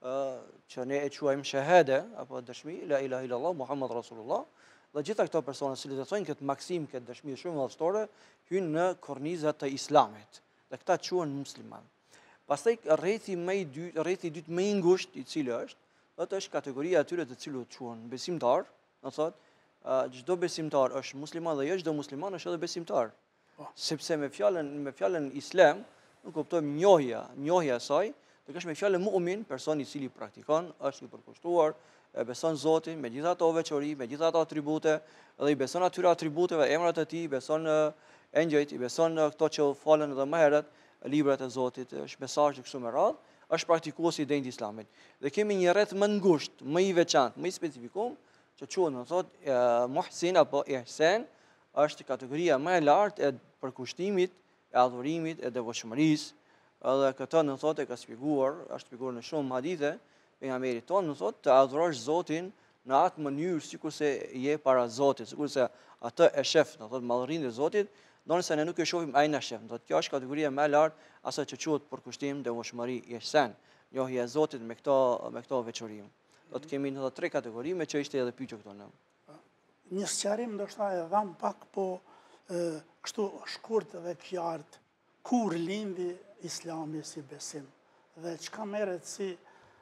që ne e quajmë shahade apo dëshmi la ilaha illallah Muhammad Rasulullah. Dhe gjitha këto persona që të thonë këtë maksim, këtë dëshmi shumë madhështore, hynë në kornizat të Islamit. Dhe këta quhen musliman. Pastaj rrethi më i dytë, rrethi i dytë më i ngushtë i cili është, atë është kategoria atyre të cilët quhen besimtar, do thotë, çdo besimtar është musliman dhe jo çdo musliman është edhe besimtar. Sepse me fjalën me fjalën Islam nuk kuptojmë njohja, njohja e saj, dhe është me fjalën mu'min, personi i cili praktikon, është i përkushtuar, e beson Zotin me gjitha ato veçori, me gjitha ato atribute, dhe i beson atyre atributeve, emrat e tij, beson engjëjt, i beson këto që falen edhe më herët, librat e Zotit, është mesazh kështu me radhë, është praktikues i denjtë Islamit. Dhe kemi një rreth më ngushtë, më i veçantë, më i specifikuar, që quhet do thotë muhsin apo ihsan, është kategoria më e lartë e përkushtimit, e adhurimit, e devotshmërisë. Edhe këtë do thotë e ka shpjeguar, është shpjeguar në shumë hadithe, pejgamberi tonë do thotë të adhurosh Zotin në atë mënyrë sikurse je para Zotit, sikurse atë e shef, do thotë madhërinë e Zotit, ndonëse ne nuk e shohim ai na shef. Do të kjo është kategoria më e lartë asaj që quhet përkushtim, devotshmëri, ihsan, njohja e Zotit me këto me këto veçori. Do të kemi në tre kategori me që ishte edhe pyetje këto në. Një sqarim ndoshta e dham pak, po e, kështu shkurt dhe qartë, kur lindi Islami si besim dhe çka merret si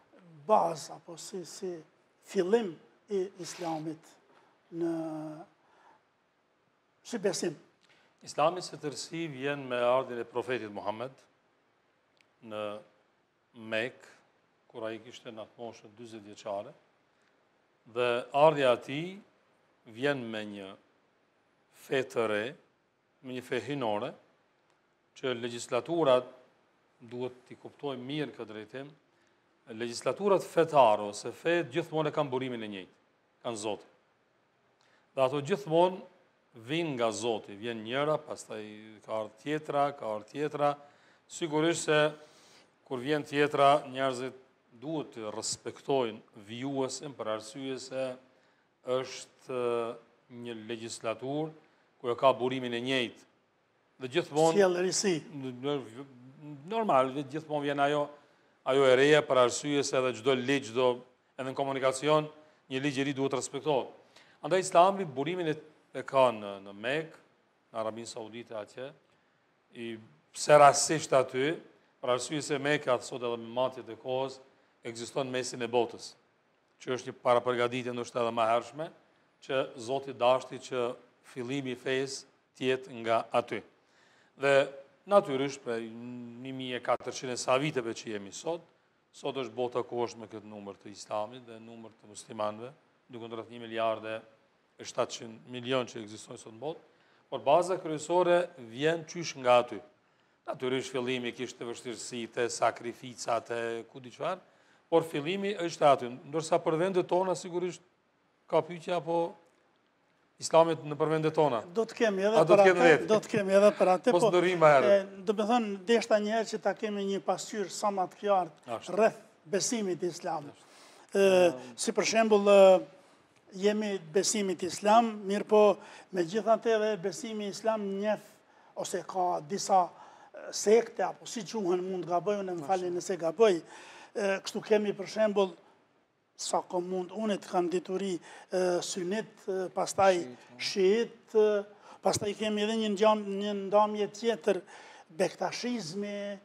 bazë apo si si fillim i Islamit në si besim. Islami së tërësi vjen me ardhin e profetit Muhammed në Mekë, kur ai kishte në atë moshë dyzet vjeçare, dhe ardhja ati vjen me një fe të re, me një fe hinore, që legislaturat, duhet t'i kuptojmë mirë këtë drejtim, legislaturat fetare ose fe gjithmonë e kanë burimin e njëjtë, kanë Zotin. Dhe ato gjithmonë vinë nga Zoti, vjen njëra, pastaj ka ardhur tjetra, ka ardhur tjetra, sigurisht se kur vjen tjetra, njerëzit duhet të respektojnë vijuesin për arsye se është një legjislaturë ku e ka burimin e njëjtë. Dhe gjithmonë Sjell risi. normal, dhe gjithmonë vjen ajo ajo e reja për arsye se edhe çdo ligj, çdo edhe në komunikacion një ligj i ri duhet respektohet. Andaj Islami burimin e, e ka në, në Mekë, në Arabinë Saudite atje, i pse rastisht aty, për arsye se Mekka sot edhe me matjet e kohës ekziston mesin e botës, që është një parapërgatitje ndoshta edhe më hershme, që Zoti dashti që fillimi i fesë të jetë nga aty. Dhe natyrisht për një mijë e katërqind sa viteve që jemi sot, sot është bota ku është me këtë numër të Islamit dhe numër të muslimanëve, duke rreth një miliard e shtatëqind milion që ekzistojnë sot në botë, por baza kryesore vjen qysh nga aty. Natyrisht fillimi kishte vështirësitë, sakrificat e ku di çfarë, por fillimi është aty. Ndërsa për vendet tona sigurisht ka pyetje apo Islamit në për vendet tona. Do të kemi edhe A, do për të kemi atë, vetë. do të kemi edhe për atë, Mos po. ndërrim më herët. e, Do të thonë, deshta një herë që ta kemi një pasqyrë sa më të qartë Ashtu. rreth besimit islam. Ë, si për shembull, ë, jemi besimit islam, mirë po megjithatë edhe besimi islam njeh ose ka disa e, sekte apo si quhen, mund të gaboj, unë më falni nëse gaboj. E, Kështu kemi për shembull sa ko mund, unë të kam dituri e, synit, e, pastaj shiit, e, pastaj kemi edhe një, njam, një ndamje tjetër, bektashizmi,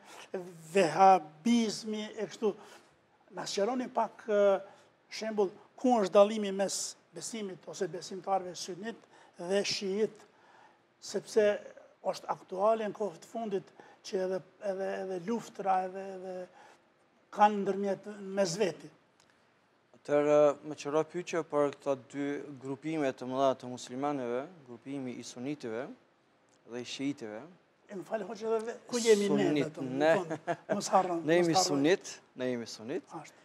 vehabizmi, e kështu. Na sqaroni pak e, shembull, ku është dallimi mes besimit ose besimtarëve synit dhe shiit, sepse është aktuale në kohët fundit që edhe, edhe, edhe luftra edhe, edhe kanë ndërmjet mes veti. Atëherë, me qëra pyetje për këta dy grupime të mëdha të muslimanëve, grupimi i sunitëve dhe i shiitëve. E më falë, hoqë edhe ku jemi ne? Sunit, vetëm, ne. në fund? Mos harron. Ne jemi mos harroj. sunit, ne jemi sunit. Ashtu.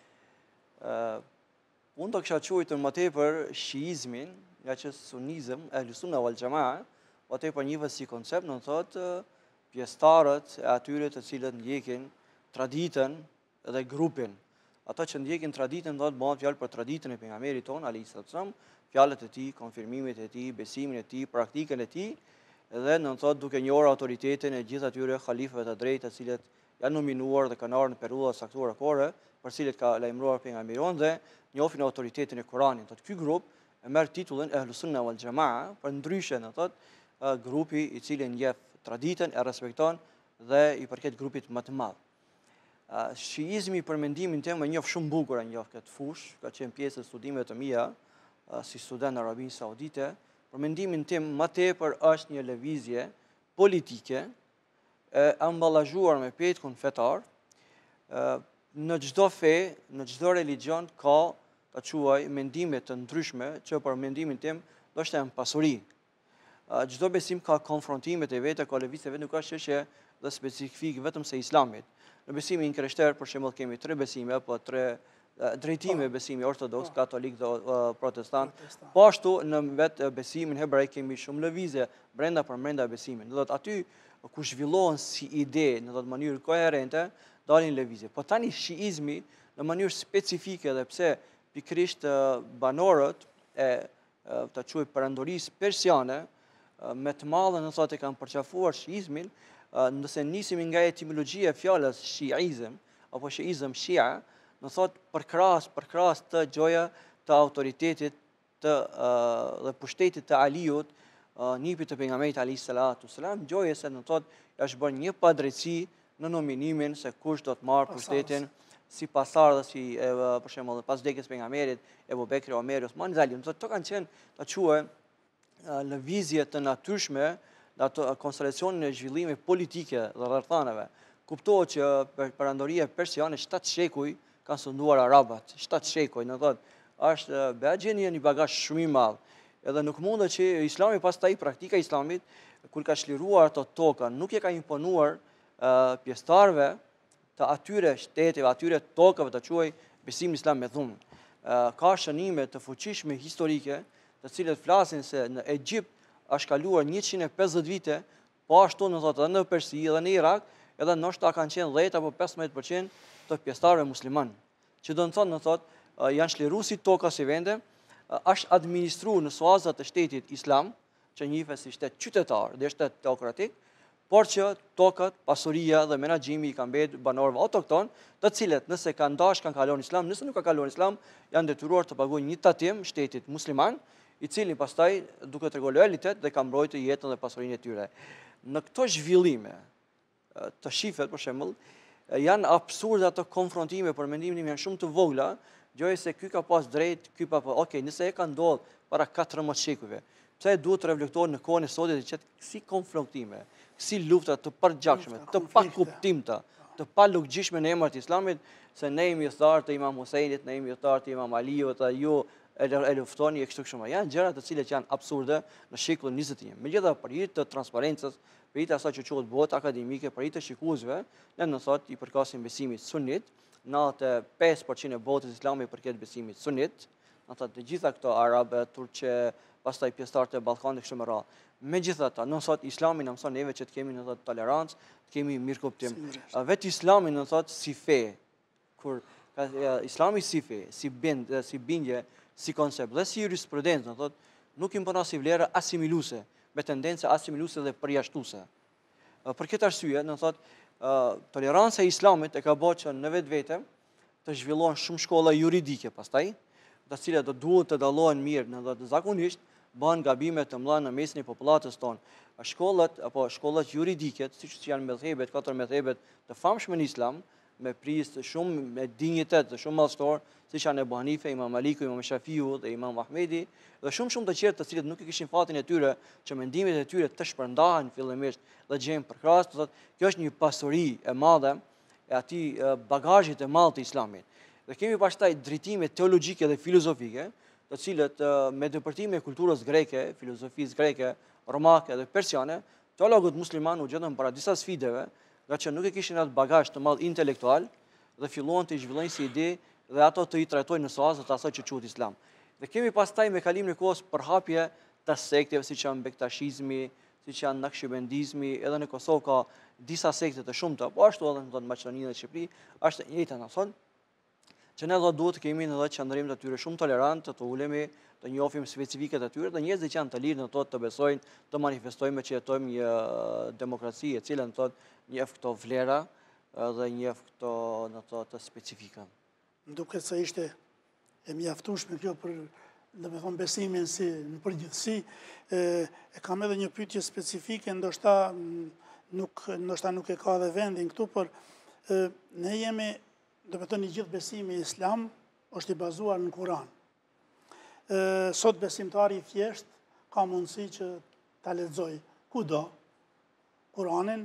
Uh, unë do kisha quajtur më tepër shiizmin, nga që sunizëm, ehli sunna wal jamaa, më tepër njihet si koncept, do të thotë pjesëtarët e atyre të cilët ndjekin traditën dhe grupin. Ata që ndjekin traditën do të bëhen fjalë për traditën e pejgamberit ton alayhis salam, fjalët e tij, konfirmimet e tij, besimin e tij, praktikën e tij, dhe do të thotë duke njohur autoritetin e gjithë atyre halifëve të drejtë të cilët janë nominuar dhe kanë ardhur në periudha saktuara kohore, për cilët ka lajmëruar pejgamberi dhe njohin autoritetin e Kuranit. Ky grup e merr titullin Ahlus Sunna wal Jamaa, për ndryshe do thotë grupi i cili njeh traditën, e respekton dhe i përket grupit më të madh. Uh, Shiizmi për mendimin tim e njoh shumë bukur e njoh këtë fush, ka qenë pjesë e studimeve të mia uh, si student në Arabinë Saudite. Për mendimin tim më tepër është një lëvizje politike e amballazhuar me petkun fetar. Uh, në çdo fe, në çdo religjion ka ta quaj mendime të ndryshme që për mendimin tim do të jenë pasuri. Uh, çdo besim ka konfrontimet e veta, ka lëvizje vetë, nuk ka çështje dhe specifik vetëm se Islamit. Në besimin krishter, për shembull, kemi tre besime, apo tre drejtime besimi ortodoks, katolik dhe uh, protestant. Po ashtu në vetë besimin hebraik kemi shumë lëvizje brenda për brenda besimin. Do të aty ku zhvillohen si ide në një mënyrë koherente, dalin lëvizje. Po tani shiizmi në mënyrë specifike dhe pse pikërisht uh, banorët e uh, ta quaj perandorisë persiane uh, me të madhe në thotë kanë përqafuar shiizmin. Nëse nisemi nga etimologjia e fjalës shiizëm apo shiizëm shia, do thotë përkrahas përkrahas të gjoja të autoritetit të uh, dhe pushtetit të Aliut, uh, nipit të pejgamberit alayhis salatu sallam, gjoja se do thotë është bërë një padrejtësi në nominimin se kush do të marrë pushtetin si pasar dhe si e, për shembull pas vdekjes pejgamberit Ebu Bekri, Omeri, Osmani dhe Ali. Do thotë to kanë qenë ta quaj uh, lëvizje të natyrshme ato konstelacionin e zhvillimit politike dhe rrethanave. Kuptohet që perandoria persiane shtatë shekuj kanë sunduar arabat, shtatë shekuj, do thotë është bëjë një bagazh shumë i madh. Edhe nuk mundet që Islami pastaj praktika e Islamit kur ka çliruar ato toka, nuk e ka imponuar uh, pjesëtarëve të atyre shteteve, atyre tokave të quaj besimin islam me dhunë. Uh, ka shënime të fuqishme historike, të cilët flasin se në Egjipt është kaluar njëqind e pesëdhjetë vite, po ashtu në thotë edhe në Persi dhe në Irak, edhe ndoshta kanë qenë dhjetë apo pesëmbëdhjetë përqind të pjesëtarëve musliman. që do në thonë, në thotë, janë shliru si toka si vende, është administru në suazat të shtetit islam, që njife si shtet qytetar dhe shtet teokratik, por që tokat, pasuria dhe menaxhimi i kanë mbetur banorëve autokton, të cilët nëse kanë dash kanë kalon islam, nëse nuk ka kalon islam, janë detyruar të paguajnë një tatim shtetit musliman, i cili pastaj duke treguar lojalitet dhe ka mbrojtur jetën dhe pasurinë e tyre. Në këto zhvillime të shifet, për shembull, janë absurde ato konfrontime, për mendimin tim janë shumë të vogla, gjoj se ky ka pas drejt, ky pa po, okay, nëse e ka ndodhur para katërmbëdhjetë shekujve, pse duhet të reflektohet në kohën e sotit që si konfrontime, si lufta të përgjakshme, të pakuptimta, të palogjikshme në emër të Islamit, se ne jemi thar të Imam Husajnit, ne jemi thar të Imam Aliut, të ju e luftoni e kështu kështu. Janë gjëra të cilat janë absurde në shekullin njëzet e një. Megjithatë, për hir të transparencës, për hir të asaj që quhet botë akademike, për hir të shikuesve, ne në thotë i përkasim besimit sunit, nëntëdhjetë e pesë përqind e botës islame i përket besimit sunit, në thotë të gjitha këto arabe, turqe, pastaj pjesëtarët e Ballkanit kështu me radhë. Megjithatë, në thotë Islami na mëson neve që të kemi në thotë tolerancë, të kemi mirëkuptim. Vetë Islami në thotë si fe, kur Islami si fe, si bind, si bindje, si koncept dhe si jurisprudencë, në thotë nuk imponon si vlera asimiluese, me tendencë asimiluese dhe përjashtuese. Për këtë arsye, në thotë toleranca e Islamit e ka bërë që në vetvete të zhvillohen shumë shkolla juridike pastaj, të cilat do duhet të dallohen mirë, në thotë zakonisht bën gabime të mëdha në mesin e popullatës tonë. Shkollat apo shkollat juridike, siç janë medhhebet, katër medhhebet të famshme në Islam, me prizë të shumë, me dinjitet të shumë madhështor, siç janë Ebu Hanife, Imam Maliku, Imam Shafiu dhe Imam Ahmedi, dhe shumë shumë të tjerë të cilët nuk i kishin fatin e tyre që mendimet e tyre të shpërndahen fillimisht dhe gjejnë përkras, do thotë, kjo është një pasuri e madhe e atij bagazhit të madh të Islamit. Dhe kemi pastaj drejtime teologjike dhe filozofike, të cilët me dëpërtime e kulturës greke, filozofisë greke, romake dhe persiane, teologët musliman u gjetën para disa sfideve, nga që nuk e kishin atë bagazh të madh intelektual dhe filluan të i zhvillojnë si ide dhe ato të i trajtojnë në suazat të asaj që quhet Islam. Dhe kemi pastaj me kalimin e kohës përhapje të sekteve siç janë bektashizmi, siç janë nakshibendizmi, edhe në Kosovë ka disa sekte të shumta, po ashtu edhe në Maqedoninë dhe Shqipëri, është e njëjta në thonë, që ne do duhet të kemi në dhe qëndrim të tyre shumë tolerant, të ulemi, të njohim specifiket e tyre, dhe njerëzit që janë të lirë në to të besojnë, të manifestojmë që jetojmë një demokraci e cila në to njeh këto vlera dhe njeh këto në to të specifika. Më duket se ishte e mjaftueshme kjo për, do të them, besimin si në përgjithësi, e kam edhe një pyetje specifike, ndoshta nuk ndoshta nuk e ka edhe vendin këtu, por ne jemi, do të thënë, i gjithë besimi islam është i bazuar në Kur'an. Sot besimtari i thjesht ka mundësi që ta lexoj kudo Kur'anin.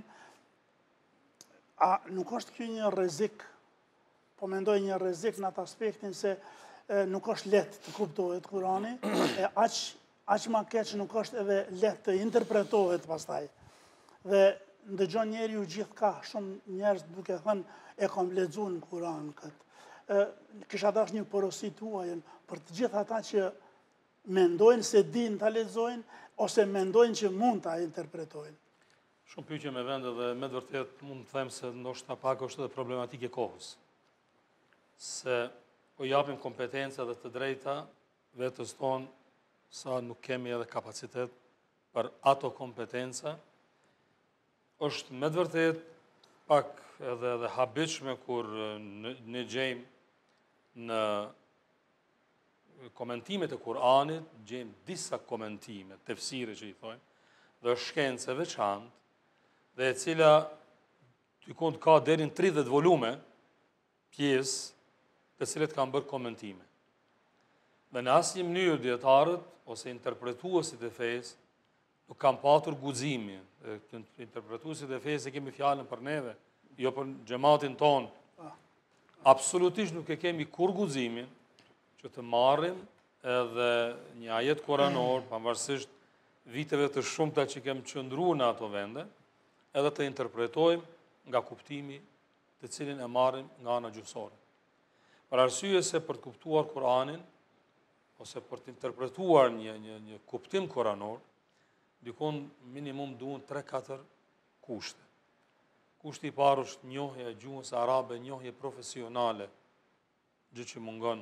A nuk është kjo një rrezik? Po mendoj një rrezik në atë aspektin se nuk është lehtë të kuptohet Kur'ani, e aq aq më keq nuk është edhe lehtë të interpretohet pastaj. Dhe ndëgjon njeriu gjithka, shumë njerëz duke thënë e kam lexuar në Kur'an këtë. Kisha dash një porosi tuaj për të gjithë ata që mendojnë se din ta lexojnë ose mendojnë që mund ta interpretojnë. Shumë pyetje me vend dhe me të vërtet mund të them se ndoshta pak është edhe problematikë e kohës. Se po japim kompetenca dhe të drejta vetes tonë sa nuk kemi edhe kapacitet për ato kompetenca. Është me të vërtet pak edhe edhe habitshme kur ne gjejmë në komentimet e Kur'anit, gjejmë disa komentime, tefsire që i thojmë, dhe shkencë veçantë, dhe e cila tykon ka deri në tridhjetë volume pjesë të cilët kanë bërë komentime. Dhe në asnjë mënyrë dietarët ose interpretuesit e fesë nuk kanë patur guximin. Interpretuesit e fesë e kemi fjalën për neve, jo për xhamatin ton. Absolutisht nuk e kemi kur guximin që të marrim edhe një ajet kuranor, pavarësisht viteve të shumta që kemi qëndruar në ato vende, edhe të interpretojmë nga kuptimi të cilin e marrim nga ana gjysore. Për arsye se për të kuptuar Kur'anin ose për të interpretuar një një një kuptim kuranor, dikon minimum duhen tre katër kushte. Kushti i parë është njohja e gjuhës arabe, njohje profesionale, gjë që mungon.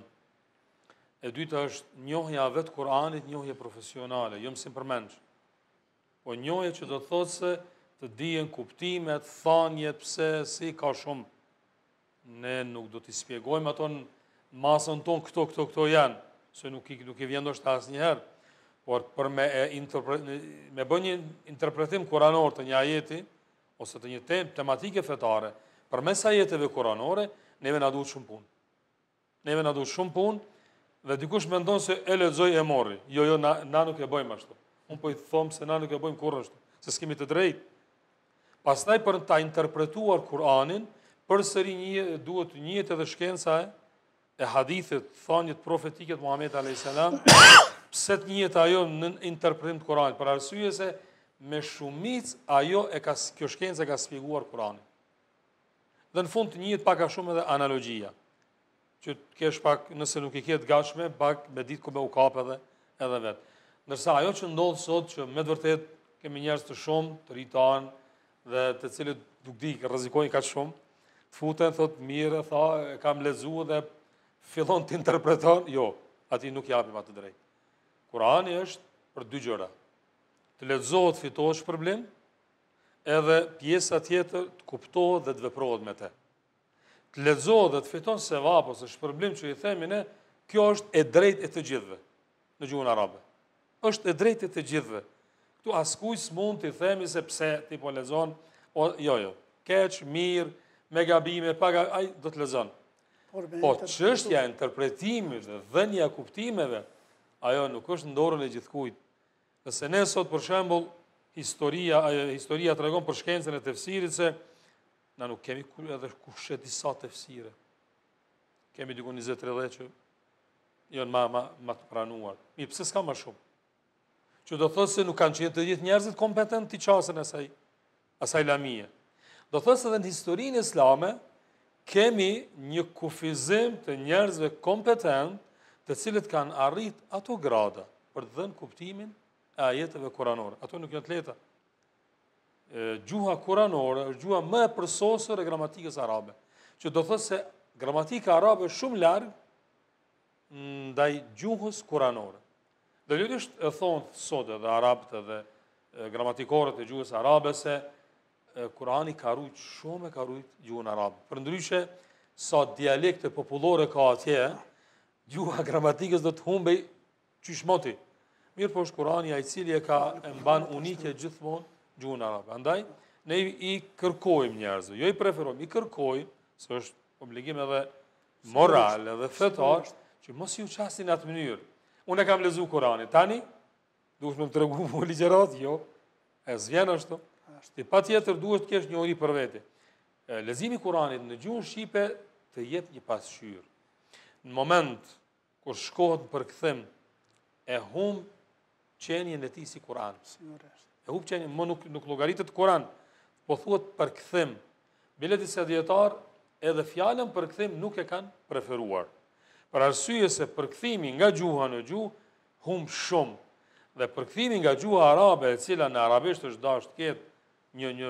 E dyta është njohja vetë Kur'anit, njohje profesionale, jo mësim përmendsh. Po njohje që do të thotë se të dijen kuptimet, thanjet, pse, si, ka shumë. Ne nuk do t'i spjegojmë ato në masën tonë, këto, këto, këto janë, se nuk i, nuk i vjen ndoshta asnjëherë. Por për me, me bën një interpretim kuranor të një ajeti, ose të një tem, tematike fetare, për mes ajeteve kuranore, neve na duhet shumë punë. Neve na duhet shumë punë, dhe dikush mendon se e lexoj e morri. Jo, jo, na, na nuk e bëjmë ashtu. Unë po i them se na nuk e bëjmë kurrë ashtu, se s'kemi të drejtë. Pastaj për ta interpretuar Kur'anin, përsëri një duhet të njihet edhe shkenca e, e hadithit, thanjet profetike të Muhamedit alayhis salam, pse të njihet ajo në interpretim të Kur'anit, për arsye se me shumicë ajo e ka kjo shkencë ka shpjeguar Kur'anin. Dhe në fund të njihet pak a shumë edhe analogjia, që të kesh pak, nëse nuk i ke të gatshme, pak me ditë ku me u kap edhe edhe vetë. Ndërsa ajo që ndodh sot, që me të vërtet kemi njerëz të shumë, të rritan, dhe të cilët nuk di, rrezikojnë kaq shumë, të futen, thot mirë, tha, e kam lexuar dhe fillon të interpreton, jo, atij nuk japim atë drejt. Kurani është për dy gjëra. Të lexohet, fitohet shpërblim, edhe pjesa tjetër të kuptohet dhe të veprohet me të. Të lexohet dhe të fiton sevap ose shpërblim që i themi ne, kjo është e drejtë e të gjithëve në gjuhën arabe. Është e drejtë e të gjithëve. Ktu askuj s'mund t'i themi se pse ti po lexon, o jo jo. Keq, mirë, me gabime, pa gabime, ai do të lexon. Po çështja e interpretimit dhe dhënia e kuptimeve, ajo nuk është në dorën e gjithkujt. Nëse ne sot për shembull historia, historia tregon për shkencën e tefsirit se na nuk kemi edhe kushe disa tefsire. Kemi diku njëzet tridhjetë që janë ma, ma, ma të pranuar. Mirë, pse s'ka më shumë? Që do thotë se nuk kanë qenë të gjithë njerëzit kompetent t'i qasën asaj, asaj lamije. Do thotë se edhe në historinë islame kemi një kufizim të njerëzve kompetent të cilët kanë arrit ato grada për të dhënë kuptimin e ajeteve kuranore. Ato nuk janë të lehta. Gjuha kuranore është gjuha më e përsosur e gramatikës arabe. Që do thotë se gramatika arabe është shumë larg ndaj gjuhës kuranore. Dhe lërisht e thonë sot edhe arabët edhe gramatikorët e gjuhës arabe se Kurani ka rujt shumë e ka rujt gjuhën arabe. Për ndryshe, sa dialekte popullore ka atje, gjuha gramatikës do të humbej qysh moti. Mirë po është Kurani ai cili e ka e mban unike gjithmonë gjuhën arabe. Andaj, ne i kërkojmë njerëzve, jo i preferojmë, i kërkojmë, se është obligim edhe moral edhe fetar, që mos ju qasin atë mënyrë. Unë e kam lezu Kurani, tani, duhet me më të regu më ligjerat, jo, e zvjen ashtu. Ti pa tjetër duhet të kesh një ori për vete. Lezimi Kuranit në gjuhën shqipe të jep një pasqyrë. Në moment kur shkohet në përkthim, e hum qenjen e tij si Kur'an. E hum qenjen, më nuk, nuk llogaritet Kur'an, po thuhet përkthim. Bile disa dietar edhe fjalën përkthim nuk e kanë preferuar. Për arsye se përkthimi nga gjuha në gjuhë hum shumë. Dhe përkthimi nga gjuha arabe, e cila në arabisht është dashur të ketë një një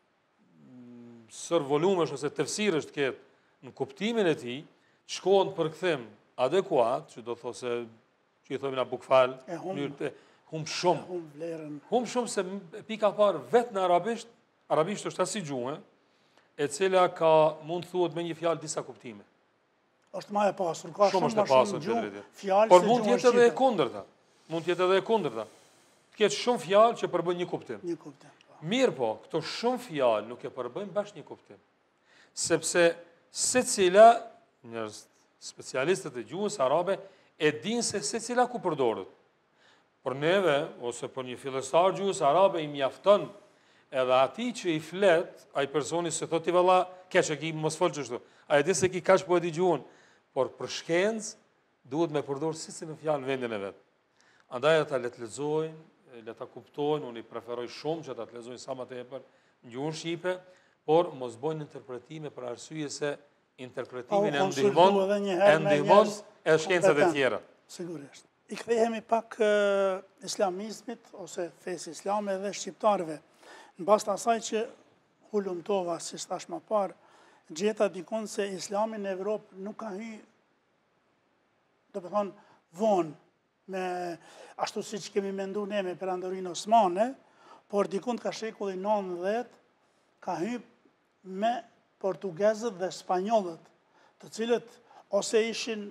sër volumesh ose tefsirësh të ketë në kuptimin e tij, shkohen në përkthim adekuat, që do të thosë se që i thonë na bukfal, mënyrë hum shumë. Hum vlerën. Hum shumë se pika parë vetë në arabisht, arabisht është asi gjuhë, e cila ka mund thuhet me një fjalë disa kuptime. Është më e pasur, ka shumë shumë është e pasur gjuhë, fjalë. Por mund të jetë edhe e kundërta. Mund të jetë edhe e kundërta. Të ketë shumë fjalë që përbën një kuptim. Një kuptim. Mirë po, këto shumë fjalë nuk e përbëjnë bashkë një kuptim. Sepse secila njerëz specialistët e gjuhës arabe e dinë se secila ku përdoret. Për neve ose për një fillestar gjuhës arabe i mjafton edhe atij që i flet, ai personi se thotë valla, keq e ki mos fol çështu. Ai di se ki kaç po e di gjuhën, por për shkencë duhet me përdor secilën fjalë në vendin e vet. Andaj ata le të lexojnë, le ta kuptojnë, unë i preferoj shumë që ata të lexojnë sa më tepër në gjuhën shqipe, por mos bëjnë interpretime për arsye se interpretimin e ndihmon, e ndihmon e shkencët e tjera. Sigurisht. I kthehemi pak uh, islamizmit ose fesë islame dhe shqiptarëve. Në bazë të asaj që hulumtova si thash më parë, gjeta dikon se islami në Evropë nuk ka hyrë do të thonë vonë, me ashtu si që kemi mendu ne me perandorinë osmane, por dikund ka shekullin nëntëdhjetë ka hypë me portugezët dhe spanjollët, të cilët ose ishin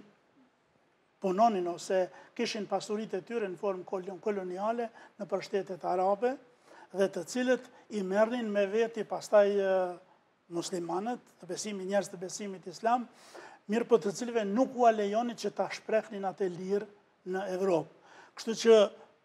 punonin ose kishin pasurit e tyre në formë koloniale në përshtetet arabe, dhe të cilët i merrnin me veti pastaj muslimanët, të besimi, njerëz të besimit islam, mirë po të cilëve nuk u alejoni që ta shprehnin atë lirë në Evropë. Kështu që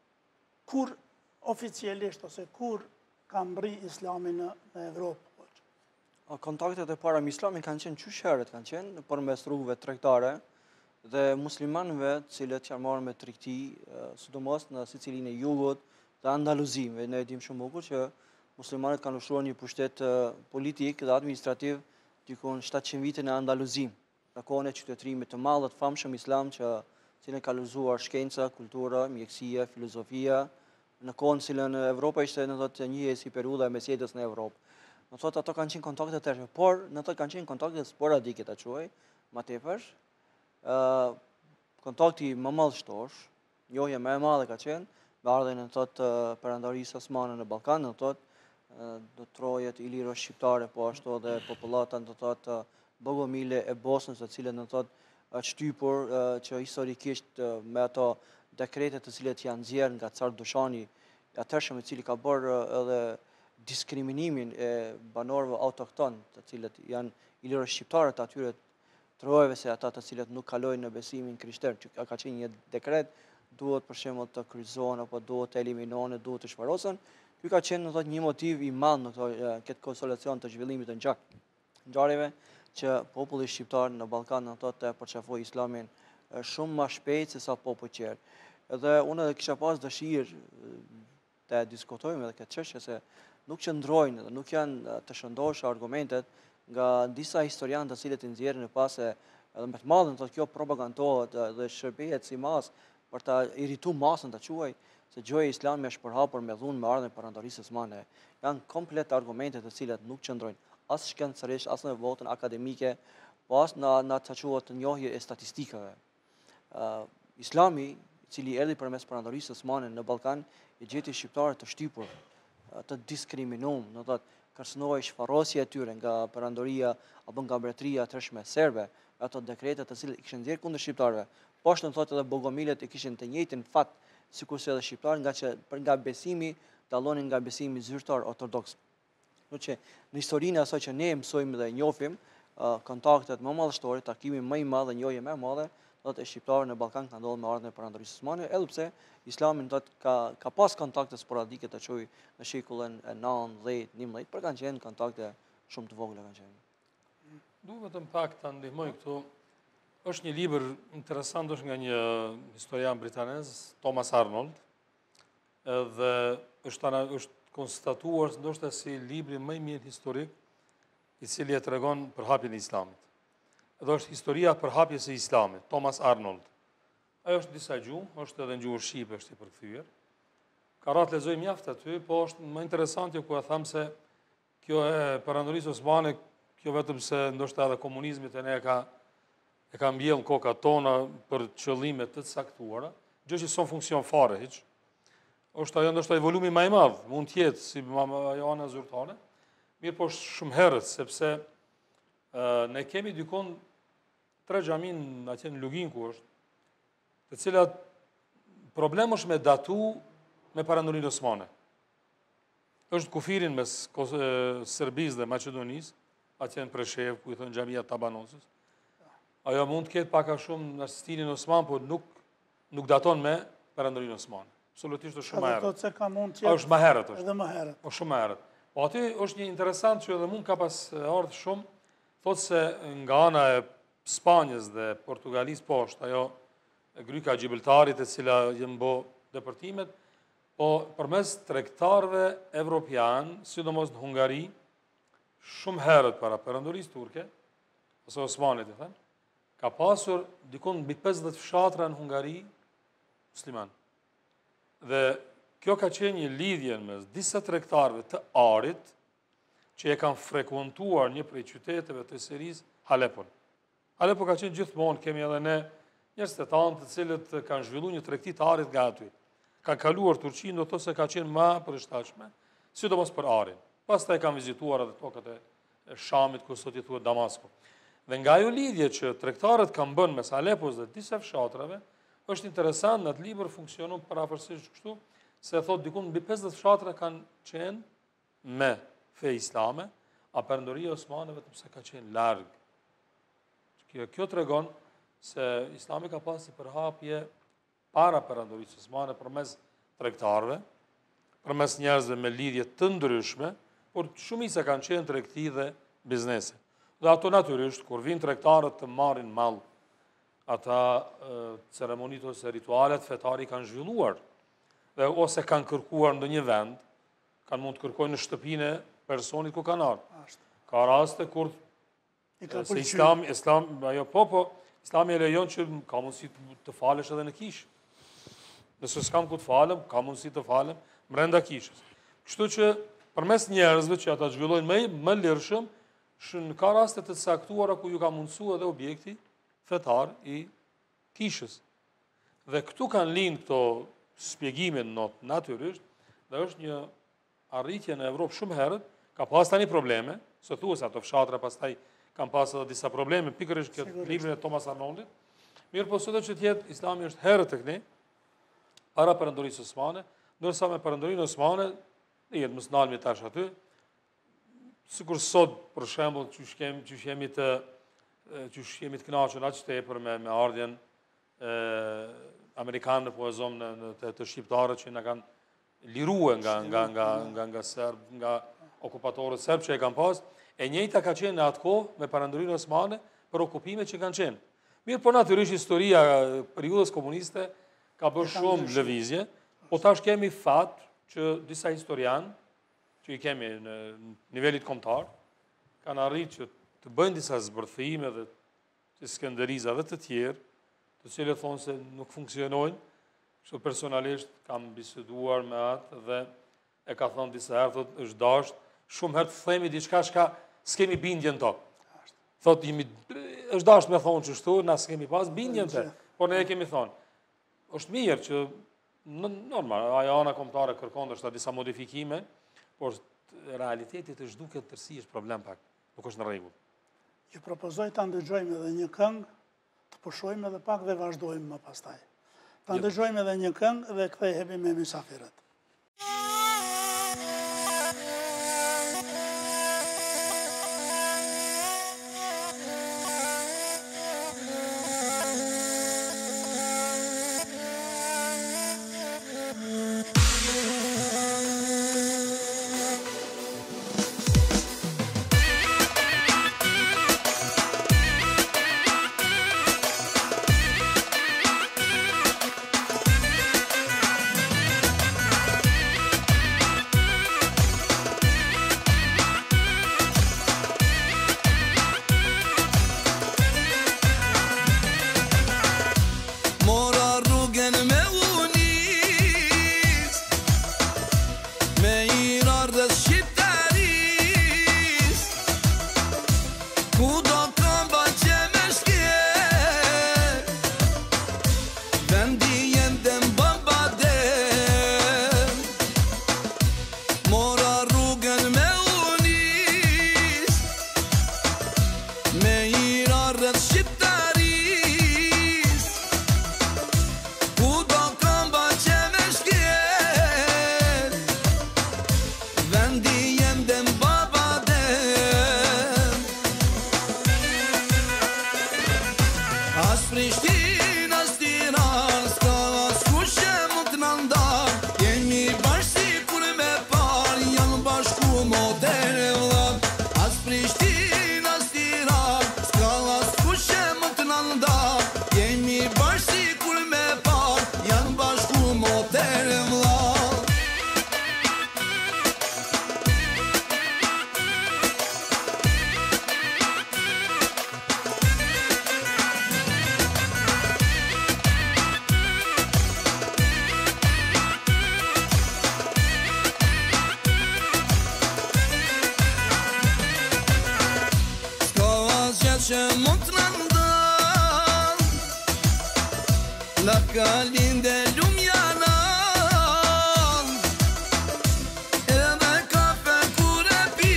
kur oficialisht ose kur ka mbri islami në, në Evropë? Kontaktet e para me islamin kanë qenë qyshherët, kanë qenë përmes rrugëve tregtare dhe muslimanëve të cilët janë marrë me tregti, sidomos në Sicilinë e Jugut dhe Andaluzim. Ne e dim shumë bukur që muslimanët kanë ushtruar një pushtet politik dhe administrativ dikon shtatëqind vite në Andaluzim, në kohën e qytetërimit të madh të famshëm islam që cilën ka luzuar shkenca, kultura, mjekësia, filozofia, në kohën cilën Evropa ishte në thotë një si periudha e mesjetës në Evropë. Në thotë ato kanë qenë kontakte të tërshme, por në thotë kanë qenë kontakte sporadike ta quaj, më tepër. ë kontakti më madhështor, njohja më e madhe ka qenë me ardhen në thotë perandorisë osmane në Ballkan, në thotë do trojet iliro shqiptare, po ashtu edhe popullata në thotë bogomile e Bosnës, të cilët në thotë shtypur që historikisht me ato dekretet të cilët janë nxjerrë nga car Dushani, atëhershëm i cili ka bërë edhe diskriminimin e banorëve autokton, të cilët janë iliro shqiptare të atyre trojeve se ata të cilët nuk kalojnë në besimin krishter, që ka qenë një dekret, duhet për shembull të kryqëzohen apo duhet të eliminohen, duhet të shparosen. Ky ka qenë në thotë një motiv i madh në këtë konsolacion të zhvillimit të ngjak ngjarjeve që populli shqiptar në Ballkan në thotë të përqafoi islamin shumë më shpejt se sa popujt tjerë. Edhe unë edhe kisha pas dëshirë të diskutojmë edhe këtë çështje se nuk qëndrojnë dhe nuk janë të shëndoshë argumentet nga disa historianë të cilët i nxjerrin e pas se edhe më të madhen thotë kjo propagandohet dhe shërbehet si mas për ta irritu masën të quaj, se gjoja e islamit është përhapur me dhunë me ardhen e perandorisë osmane. Janë komplet argumente të cilat nuk qëndrojnë as shkencërisht, as në votën akademike, po as në në të quhet të njohje e statistikave. Uh, Islami, i cili erdhi përmes perandorisë osmane në Ballkan, i gjeti shqiptarët të shtypur, të diskriminuar, do thotë kërcënohej shfarrosja e tyre nga perandoria apo nga mbretëria e tërshme serbe, ato dekrete të cilat i kishin nxjerrë kundër shqiptarëve. Poshtë në thotë edhe bogomilet e kishin të njëjtin fat sikurse edhe shqiptarët, nga që nga besimi dallonin nga besimi zyrtar ortodoks. Kështu që në historinë e asaj që ne mësojmë dhe njohim, kontaktet më madhështore, takimi më i madh dhe njohja më e madhe, do të shqiptarë në Ballkan kanë ndodhur me ardhen e perandorisë osmane, edhe pse Islami do të ka ka pas kontakte sporadike të çoj në shekullin e nëntëdhjetë, njëmbëdhjetë, por kanë qenë kontakte shumë të vogla kanë qenë. Du vetëm pak ta ndihmoj këtu. Është një libër interesant është nga një historian britanez, Thomas Arnold, dhe është është konstatuar ndoshta si libri më i mirë historik i cili e tregon përhapjen e Islamit. Edhe është historia përhapjes së Islamit, Thomas Arnold. Ajo është disa gjuhë, është edhe në gjuhën shqipe është i përkthyer. Ka ratë lexoj mjaft aty, po është më interesante ku e tham se kjo e perandorisë osmane, kjo vetëm se ndoshta edhe komunizmit e ne e ka e ka mbjellë koka tona për qëllime të caktuara, gjë që s'on funksion fare hiç. Është ajo ndoshta evolumi më i madh, mund të jetë si ajo ana zyrtare. Mirë, po është shumë herët sepse uh, ne kemi dikon tre xhamin atje në Lugin ku është, të cilat problem është me datu me parandorinë osmane. Është kufirin mes Serbisë dhe Maqedonisë, atje në Preshev, ku i thënë xhamia Tabanosës. Ajo mund të ketë pak a shumë në stilin osman, por nuk nuk daton me perandorinë osmane. Absolutisht është shumë më herët. Thotë se ka mund të jetë. Është më herët është. Edhe më herët. Po shumë më herët. Po aty është një interesant që edhe mund ka pas ardhur shumë, thotë se nga ana e Spanjës dhe Portugalisë poshtë, ajo e gryka e Gjibeltarit e cila janë bë depërtimet, po përmes tregtarëve evropian, sidomos në Hungari, shumë herët para perandorisë turke, ose osmanit e thënë, ka pasur dikon mbi pesëdhjetë fshatra në Hungari musliman. Dhe kjo ka qenë një lidhje mes disa tregtarëve të Arit që e kanë frekuentuar një prej qyteteve të Sirisë, Halepon. Alepo ka qenë gjithmonë, kemi edhe ne njerëz të tanë të cilët kanë zhvilluar një tregti të arit nga aty. Kanë kaluar Turqinë, do të thotë se ka qenë më përshtatshme, sidomos për arin. Pastaj kanë vizituar edhe tokat e Shamit, ku sot i thuhet Damasku. Dhe nga ajo lidhje që tregtarët kanë bën mes Alepos dhe disa fshatrave, është interesant në atë libër funksionon parafërsisht kështu, se thot dikun mbi pesëdhjetë fshatra kanë qenë me fe islame, a Perëndoria Osmane vetëm se ka qenë larg. Kjo, kjo tregon se Islami ka pasur përhapje para Perëndorisë Osmane përmes tregtarëve, përmes njerëzve me lidhje të ndryshme, por shumica kanë qenë tregti dhe biznese. Dhe ato natyrisht kur vinë tregtarët të marrin mall, ata e, ceremonitë ose ritualet fetari kanë zhvilluar, dhe ose kanë kërkuar në një vend, kanë mund të kërkojnë në shtëpinë e personit ku kanë ardhur. Ka raste kur se Islam, Islam, ajo po, po, Islami e lejon që ka mundësi të falesh edhe në kishë. Nëse s'kam ku të falem, ka mundësi të falem brenda kishës. Kështu që përmes njerëzve që ata zhvillojnë më më lirshëm, në ka raste të caktuara ku ju ka mundësuar edhe objekti fetar i kishës. Dhe këtu kanë lind këto spjegime not natyrisht, dhe është një arritje në Evropë shumë herët, ka pas tani probleme, se thuhet se ato fshatra pastaj kanë pas edhe disa probleme, pikërisht këtë librin e Thomas Arnoldit. Mirë po sot që të jetë Islami është herët tek ne, para Perëndorisë Osmane, ndërsa me Perëndorinë Osmane, ne jetë mos ndalmi tash aty, sikur sot për shembull çu kemi çu jemi të çu jemi të kënaqur aq tepër me me ardhjen e amerikanëve po e zom në, në të, të shqiptarët që na kanë liruar nga nga nga nga nga serb, nga okupatorët serb që e kanë pas, e njëjta ka qenë në atë kohë me Perëndorinë Osmane për okupimet që kanë qenë. Mirë, po natyrisht historia e periudhës komuniste ka bërë shumë lëvizje, po tash kemi fat që disa historianë që i kemi në nivelit kombëtar kanë arritur që të bëjnë disa zbërthime dhe të Skënderiza dhe të tjerë, të cilët thonë se nuk funksionojnë. Kështu personalisht kam biseduar me atë dhe e ka thonë disa herë, thotë është dashur shumë herë të themi diçka që s'kemi bindjen to. Thotë jemi është dashur me thonë që shtu, na s'kemi pas bindjen te, por ne e kemi thonë. Është mirë që normal, ajo ana kombëtare kërkon ndoshta disa modifikime, por realiteti të zhduket tërësi është problem pak, nuk është në rregull. Ju propozoj ta ndëgjojmë edhe një këngë, të pushojmë edhe pak dhe vazhdojmë më pastaj. Ta ndëgjojmë edhe një këngë dhe kthehemi me mysafirët. Na kalin dhe lumjanan edhe kafe kur e pi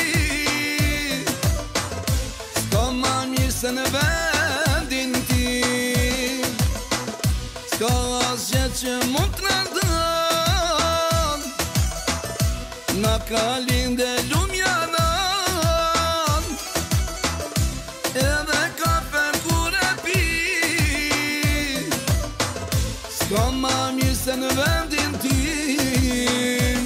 s'ka ma mirë se në vendin tim s'ka asgjë që mund t'na dhan na kalin dhe lumjanan edhe kafe kur e pi s'ka ma mirë se në vendin tim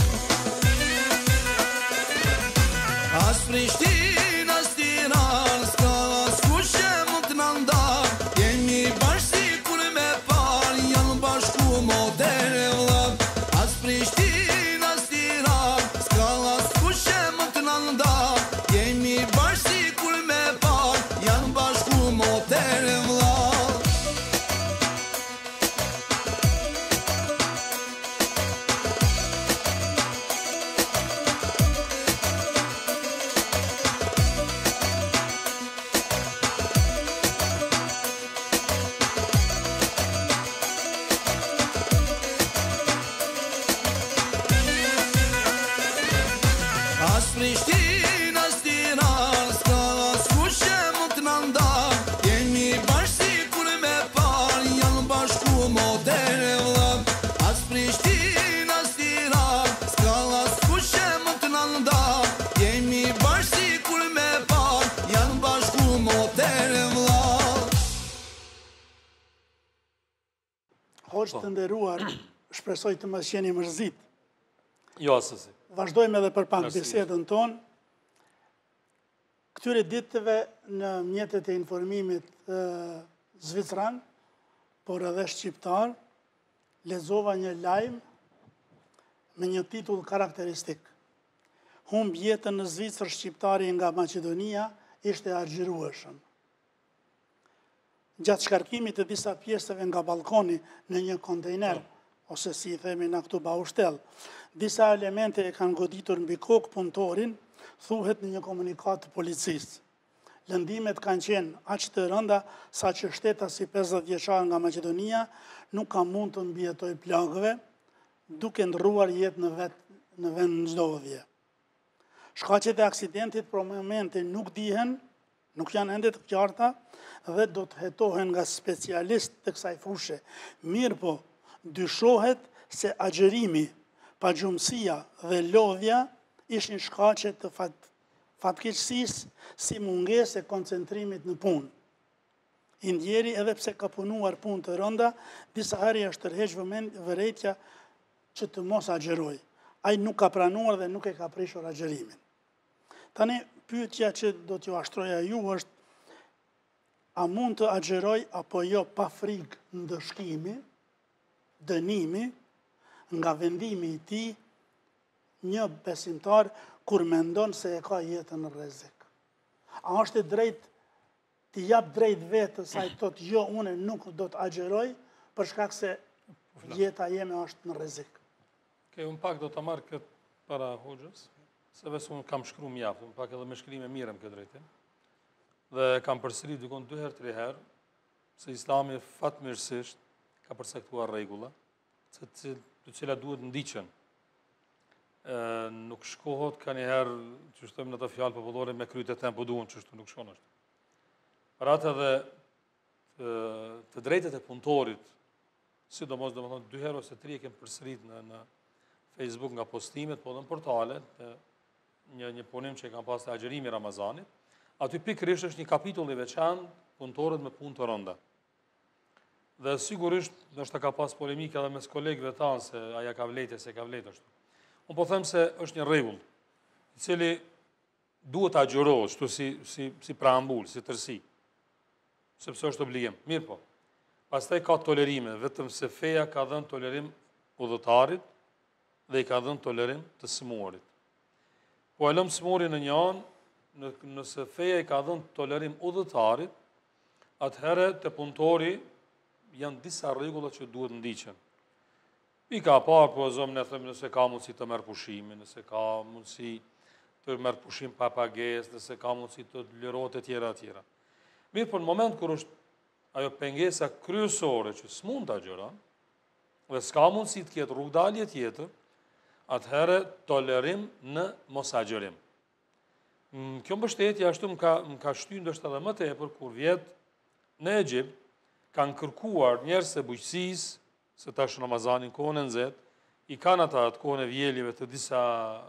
as Prishtina as Tiranë s'ka askush që mund t'na ndar jemi bashkë si kur me par janë bashku moderne vllap as Prishtina as Tiranë s'ka askush që mund t'na ndar jemi bashkë si kur me par janë bashku moderne vllap As Prishtina as Tiranë s'ka askush që mund t'na ndar jemi bashkë si kur me par janë bashku moderne vllap as Prishtina as Tiranë s'ka askush që mund t'na ndar jemi bashkë si kur me par janë bashku moderne vllap Hoqë të nderuar, shpresoj të mos qeni mërzit. Jo asësi. Vazhdojmë edhe për pak Merci. bisedën tonë. Këtyre ditëve në mjetet e informimit e, zvicran, por edhe shqiptar, lexova një lajm me një titull karakteristik. Humb jetën në Zvicër shqiptari nga Maqedonia ishte agjërueshëm. Gjatë shkarkimit të disa pjesëve nga balkoni në një kontejner, ose si i themi na këtu baushtel, disa elemente e kanë goditur mbi kokë punëtorin, thuhet në një komunikat të policisë. Lëndimet kanë qenë aq të rënda sa që shteta si pesëdhjetë vjeçar nga Maqedonia nuk ka mund të mbijetoj plagëve, duke ndrruar jetë në vet në vend zgjodhje. Shkaqet e aksidentit për momentin nuk dihen, nuk janë ende të qarta dhe do të hetohen nga specialist të kësaj fushe. Mirë po, dyshohet se agjërimi, pagjumësia dhe lodhja ishin shkaqe të fat, fatkeqësisë si mungesë e koncentrimit në punë. Indjeri edhe pse ka punuar punë të rënda, disa herë është tërheq vërejtja që të mos agjëroj. Ai nuk ka pranuar dhe nuk e ka prishur agjërimin. Tani, pyetja që do t'ju ashtroja ju është, a mund të agjëroj apo jo pa frikë ndëshkimi, dënimi, nga vendimi i tij një besimtar kur mendon se e ka jetën në rrezik. A është e drejtë të jap drejt vetës sa i thotë jo, unë nuk do të agjëroj për shkak se jeta jeme është në rrezik. Okej, unë pak do të marrë këtë para hoxhës, se vetë unë kam shkru mjaft, unë pak edhe me shkrime mirëm këtë drejtim. Dhe kam përsëri dykon dy herë, tre herë, se Islami fatmirësisht ka përsektuar rregulla, se të cilat duhet ndiqen. Nuk shkohet ka njëherë, që shtëm në të fjalë popullore, me kryt e tem po duhen, që shtu nuk shkon është. Për atë edhe të, të drejtet e punëtorit, sidomos do më thonë dy herë ose tri e kem përsërit në, në Facebook nga postimet, po dhe në portale, një, një punim që e kam pas të agjerimi Ramazanit, aty pikërisht është një kapitull i veçantë punëtorët me punë të rënda. Dhe sigurisht, nështë ka pas polemike edhe mes kolegëve tanë se aja ka vlejtë e se ka vlejtë është. Unë po them se është një rregull, i cili duhet agjërohet, shtu si, si, si preambull, si tërsi, sepse është obligim. Mirë po, pastaj ka tolerime, vetëm se feja ka dhënë tolerim udhëtarit dhe i ka dhënë tolerim të smurit. Po e lëm smurin në një anë, nëse feja i ka dhënë tolerim udhëtarit, atëherë të punëtori janë disa rregulla që duhet ndiqen. I ka parë, po zomë ne thëmë nëse ka mundësi të merë pushimin, nëse ka mundësi të merë pushim pa pagesë, nëse ka mundësi të lirohet e tjera e tjera. Mirë, për në moment kër është ajo pengesa kryesore që s'mund të agjeron, dhe s'ka mundësi të ketë rrugdalje tjetër, atëherë tolerim në mos agjerim. Kjo mbështetje ashtu më ka, më ka shty ndoshta edhe më tepër kur vjet në Egjipt kanë kërkuar njerëz të bujqësisë, se tash Ramazanin kohën e nxehtë, i kanë ata atë kohën e vjeljeve të disa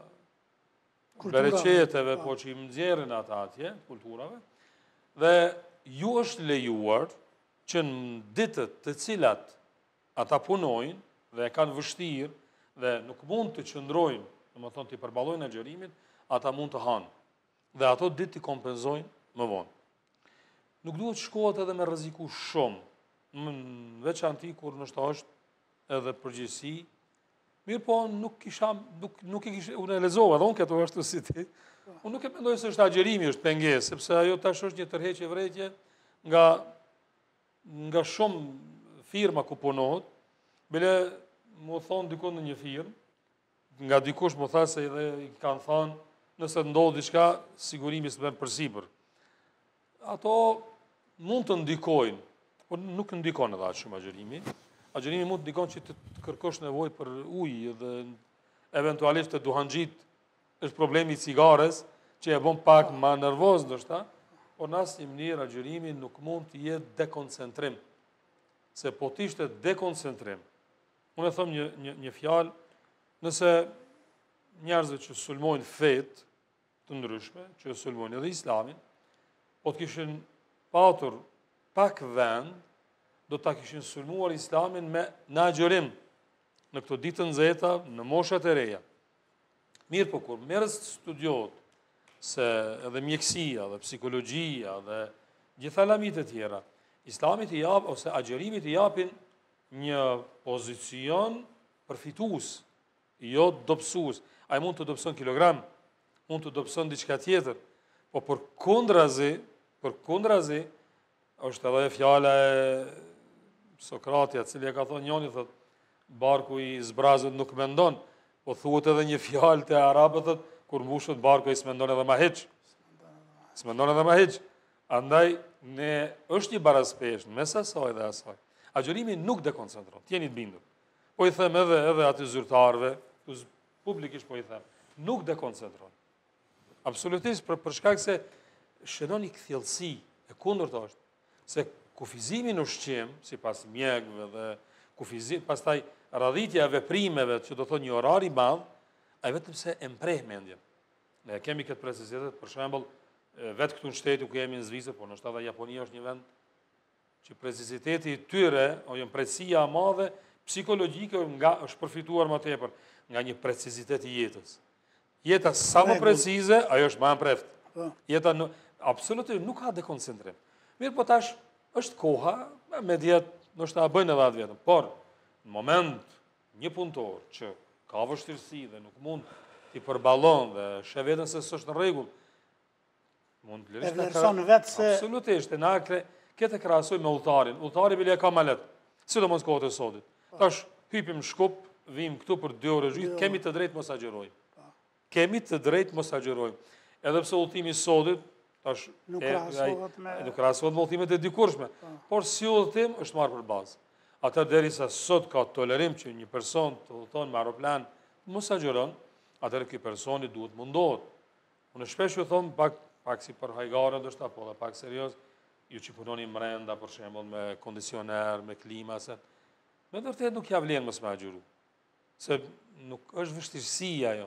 bereqeteve, po që i nxjerrin ata atje, kulturave, dhe ju është lejuar që në ditët të cilat ata punojnë dhe e kanë vështirë dhe nuk mund të qëndrojnë, domethënë të përballojnë agjërimin, ata mund të hanë. Dhe ato ditë të kompenzojnë më vonë. Nuk duhet shkohet edhe me rreziku shumë, në veçanti kur nështë është edhe përgjithësi. Mirë po, nuk kisha, nuk, nuk i kisha, unë e lexova, edhe unë këto ashtu si ti, unë nuk e mendoj se është agjerimi, është pengesë, sepse ajo tash është një tërheqje vrejtje nga, nga shumë firma ku punohet, bile më thonë dikon në një firmë, nga dikush më tha se edhe i kanë thonë, nëse ndodhë diçka, sigurimi së bërë përsipër. Ato mund të ndikojnë, por nuk ndikon edhe atë shumë agjerimi. Agjerimi mund të ndikon që të kërkosh nevoj për ujë dhe eventualisht të duhanxhit është problemi i cigares, që e bën pak më nervoz ndoshta, por në asnjë mënyrë agjerimi nuk mund të jetë dekoncentrim. Se po të ishte dekoncentrim. Unë e them një një, një fjalë, nëse njerëzve që sulmojnë fet të ndryshme, që sulmojnë edhe islamin, po të kishin patur pak vend, do të kishin sulmuar islamin me në agjerim, në këto ditë nxehta, në moshat e reja. Mirë po kur merres studiot se edhe mjekësia, dhe psikologjia, dhe gjitha lamit e tjera, islamit i jap, ose agjerimit i japin një pozicion përfitues, jo dobësues. Ai mund të dobëson kilogram, mund të dobëson diçka tjetër, po për kundrazi, për kundrazi, është edhe fjala e Sokratit, cili e ka thonë njëri, thotë, barku i zbrazët nuk mendon, po thuhet edhe një fjalë te arabët, thotë, kur mbushet barku i s'mendon edhe ma hiç. S'mendon edhe ma hiç. Andaj ne është një barazpesh mes asaj dhe asaj. Agjerimi nuk dekoncentron, t'jeni të bindur. Po i them edhe edhe aty zyrtarëve, publikisht po i them, nuk dekoncentron. Absolutisht për, për shkak se shënon një kthjellësi e kundërta është, se kufizimi në ushqim, sipas mjekëve dhe kufizim, pastaj radhitja e veprimeve, që do thotë një orar i madh, ai vetëm se e mpreh mendjen. Ne kemi këtë precizitet, për shembull, vetë këtu në shteti ku jemi në Zvicër, por ndoshta edhe Japonia është një vend që preciziteti i tyre, ose precizia e madhe psikologjike nga është përfituar më tepër nga një precizitet i jetës. Jeta sa më precize, ajo është më e mprehtë. Jeta në, absolutisht nuk ka dekoncentrim. Mirë po tash është koha, me djetë ndoshta bëjnë edhe atë vetëm, por në moment një punëtor që ka vështirësi dhe nuk mund t'i përballon dhe sheh veten se s'është në rregull, mund të lërisht e vlerëson vetë se absolutisht, na këtë krahasoj me udhëtarin. Udhëtari bile ka malet, sidomos kohët e sotit. Tash hypim në Shkup, vim këtu për dy orë gjysmë, kemi të drejtë mos agjerojmë. Kemi të drejtë mos agjerojmë. Edhe pse udhëtimi i sotit tash nuk krahasohet me nuk krahasohet me udhëtimet e dikurshme, por si udhëtim është marrë për bazë. Atë derisa sot ka tolerim që një person të udhëton me aeroplan mos agjeron, atëherë ky personi duhet mundohet. Unë shpesh ju them pak pak si për hajgare ndoshta, po edhe pak serioz, ju që punoni brenda për shembull me kondicioner, me klima, se me vërtet nuk ja vlen mos me agjëru. Se nuk është vështirësi ajo.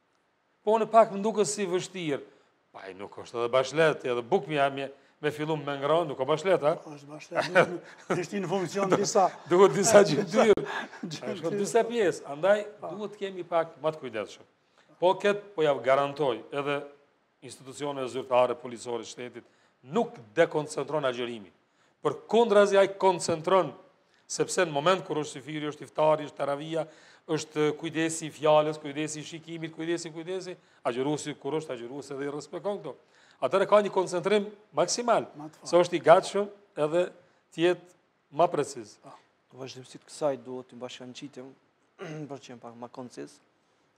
Po në pak më duket si vështirë. Pa i nuk është edhe bashlet, edhe buk me, me, me fillum me ngra, nuk o bashlet, ha? është bashlet, është në funksion disa. Duhet disa gjytyrë, është disa pjesë. Andaj, duhet kemi pak më të kujdesshëm. Po këtë, po ja garantoj, edhe institucione zyrtare, policore, shtetit, nuk dekoncentron agjërimi. Për kundrazi ai koncentron, sepse në moment kur është sifiri, është iftari, është taravia, është kujdesi i fjalës, kujdesi i shikimit, kujdesi, kujdesi, agjëruesi kur është agjëruesi dhe i respekton këto. Atëherë ka një koncentrim maksimal, se është i gatshëm edhe të jetë më preciz. Vazhdimësi të kësaj duhet të bashkangjitem për të qenë pak më konciz.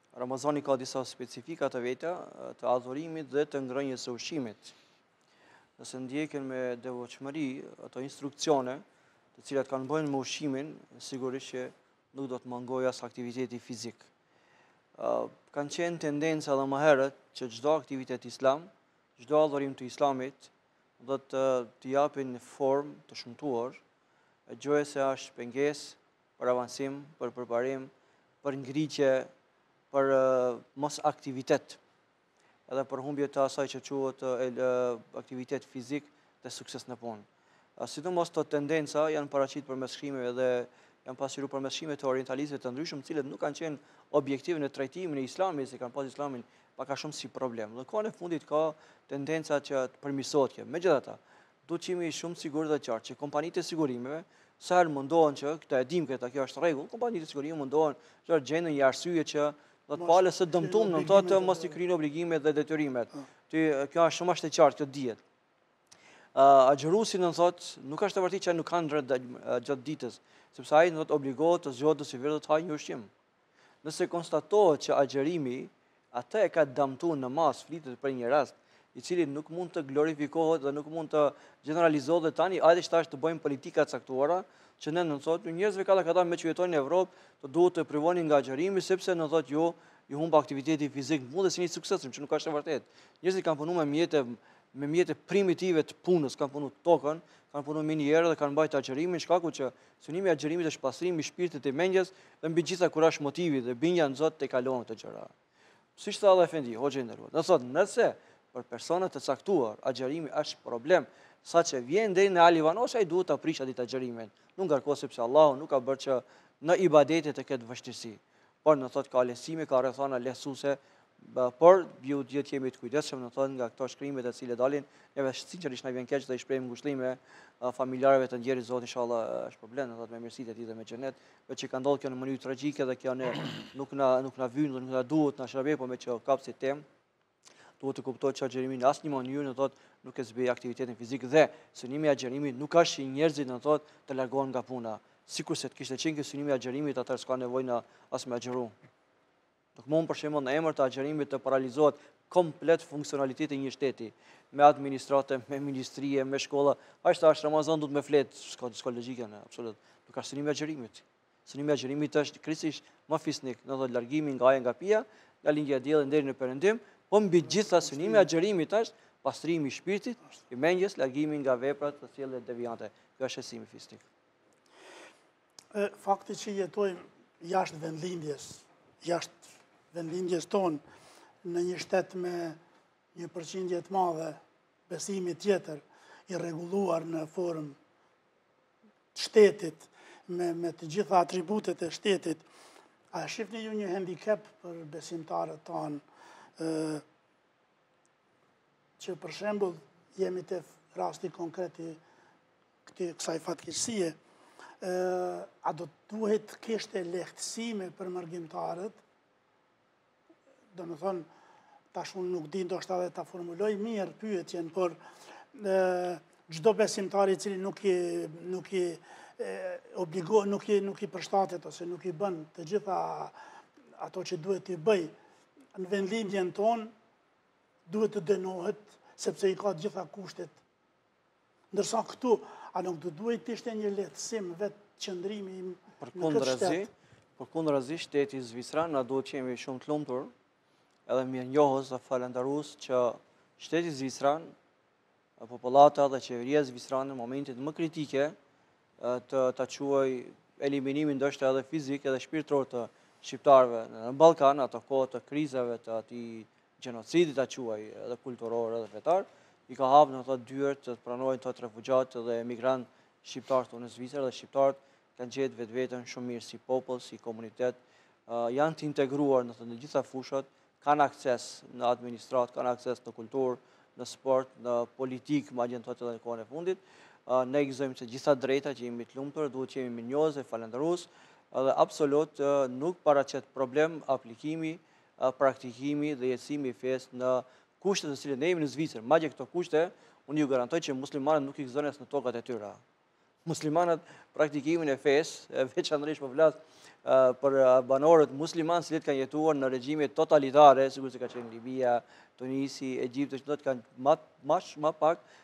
Ramazani ka disa specifika të veta të adhurimit dhe të ngrënjes së ushqimit. nëse ndjeken me devotshmëri ato instrukcione, të cilat kanë bëjnë me ushqimin, sigurisht që nuk do të mangojë as aktiviteti fizik. Uh, kanë qenë tendenca edhe më herët që çdo aktivitet islam, çdo adhurim të islamit do të të japin në formë të shëmtuar, e gjojë se është pengesë për avancim, për përparim, për ngritje, për uh, mos aktivitet, edhe për humbje të asaj që quhet uh, aktivitet fizik dhe sukses në punë. Uh, sidomos të tendenca janë paraqitur përmes shkrimeve dhe janë pasur përmes shkrimeve të orientalistëve të ndryshëm, të cilët nuk kanë qenë objektive në trajtimin e islamit, se kanë pas islamin pak a shumë si problem. Në kohën e fundit ka tendenca që të përmirësohet kjo. Megjithatë, duhet të jemi shumë sigurt dhe qartë që kompanitë e sigurimeve sa herë mundohen që këta e dim këta kjo është rregull, kompanitë e sigurimeve mundohen që të gjejnë një arsye që do të palë se dëmtum në to të mos i kryejnë obligimet dhe detyrimet. Ti kjo është shumë është e qartë, kjo dihet. Uh, Agjeruesi në thotë, nuk është e vërtetë që nuk kanë drejt gjatë ditës, sepse ai do të obligohet të zgjohet si vetë të hajë një ushqim. Nëse konstatohet që agjerimi atë e ka dëmtuar në mas, flitet për një rast i cili nuk mund të glorifikohet dhe nuk mund të generalizohet dhe tani hajde tash të bëjmë politika të caktuara që ne në thotë njerëzve ka këta me që jetojnë në Evropë të duhet të privoni nga agjerimi sepse në thotë jo ju humb aktiviteti fizik, mund të sini suksesshëm, që nuk është e vërtetë. Njerëzit kanë punuar me mjete me mjete primitive të punës, kanë punuar tokën, kanë punuar minierë dhe kanë mbajtur agjerimin, shkaku që synimi i agjerimit është pastrimi i shpirtit të mendjes dhe mbi gjitha kurash motivi dhe bindja në Zot të kalon të gjëra. Siç tha edhe Efendi, hoxha i nderuar. Do thotë, nëse për persona të caktuar agjerimi është problem, saqë vjen deri në alivanos ai duhet ta prishë atë agjerimin. Nuk ngarko sepse Allahu nuk ka bërë që në ibadete të ketë vështirësi. Por në thotë ka lehtësime, ka rrethana lehtësuese, por ju duhet jemi të kujdesshëm në thonë nga këto shkrimet e cilat dalin, neve sinqerisht na vjen keq të i shprehim ngushëllime familjarëve të nderit Zot, inshallah është problem, në thotë me mirësitë e tij dhe me xhenet, por që ka ndodhur kjo në mënyrë tragjike dhe kjo ne nuk na nuk na vyn dhe nuk na duhet na shërbej, por me që kap si temë duhet të kuptohet që agjerimi në asnjë mënyrë në thotë nuk e zbej aktivitetin fizik dhe synimi i agjerimit nuk ka shi njerëzit në thotë të largohen nga puna. Sikurse të kishte qenë ky synimi i agjerimit, atëherë s'ka nevojë na as me agjeru. Nuk mund për shembull në emër të agjerimit të paralizohet komplet funksionaliteti i një shteti, me administratë, me ministrie, me shkolla. Ashtu tash Ramazan duhet me flet, s'ka s'ka logjike në absolut. Nuk ka synimi i agjerimit. Synimi i agjerimit është krejtësisht më fisnik, do të largimi nga aja nga pija, nga lindja e diellit deri në perëndim, po mbi gjitha synimi i agjerimit është pastrimi i shpirtit, i mendjes, largimi nga veprat të sjellë deviante. Kjo është shësimi fisnik. Fakti që jetojmë jashtë vendlindjes, jashtë vendlindjes tonë në një shtet me një përqindje të madhe besimi tjetër i rregulluar në formë të shtetit me, me të gjitha atributet e shtetit, a shifni ju një handicap për besimtarët tonë që për shembull jemi të rasti konkreti këti kësaj fatkeqësie, a do të duhet kishte lehtësime për mërgjimtarët, do më thonë, tash unë nuk di ndoshta edhe ta formuloj mirë pyetjen, por çdo besimtar i cili nuk i nuk i obligo, nuk i nuk i përshtatet ose nuk i bën të gjitha ato që duhet i bëj në vendlindjen tonë, duhet të dënohet sepse i ka të gjitha kushtet. Ndërsa këtu, a nuk do duhet të ishte një lehtësim vetë qëndrimi në këtë shtet? Përkundrazi, shteti zvicran na duhet që jemi shumë të lumtur, edhe mirë njohës dhe falenderus që shteti zvicran, populata dhe qeveria zvicrane në momentit më kritike të ta quaj eliminimin ndoshta edhe fizik edhe shpirtëror të shqiptarëve në Ballkan, ato kohë të krizave të atij gjenocidit ta quaj edhe kulturor edhe fetar, i ka hapur në ato dyert të pranojnë të refugjat dhe emigrantë shqiptarë tonë në Zvicër dhe shqiptarët kanë gjetë vetveten shumë mirë si popull, si komunitet, janë të integruar në të gjitha fushat, kanë akses në administrat, kanë akses në kulturë, në sport, në politikë, ma gjënë të të dhe në kohën e fundit. Ne i gëzojmë që gjitha drejta që jemi të lumtur, duhet që jemi minjozë e falenderus, dhe absolut nuk paraqet problem aplikimi, praktikimi dhe jetësimi i fesë në kushtet në cilët ne jemi në Zvicër. Ma gjë këto kushte, unë ju garantoj që muslimanët nuk i gëzojnë as në tokat e tyra. Muslimanët praktikimin e fesë, veçanërisht po flas për banorët muslimanë që kanë jetuar në regjime totalitare, sikur se ka qenë Libia, Tunisi, Egjipti, që do të kanë më më pak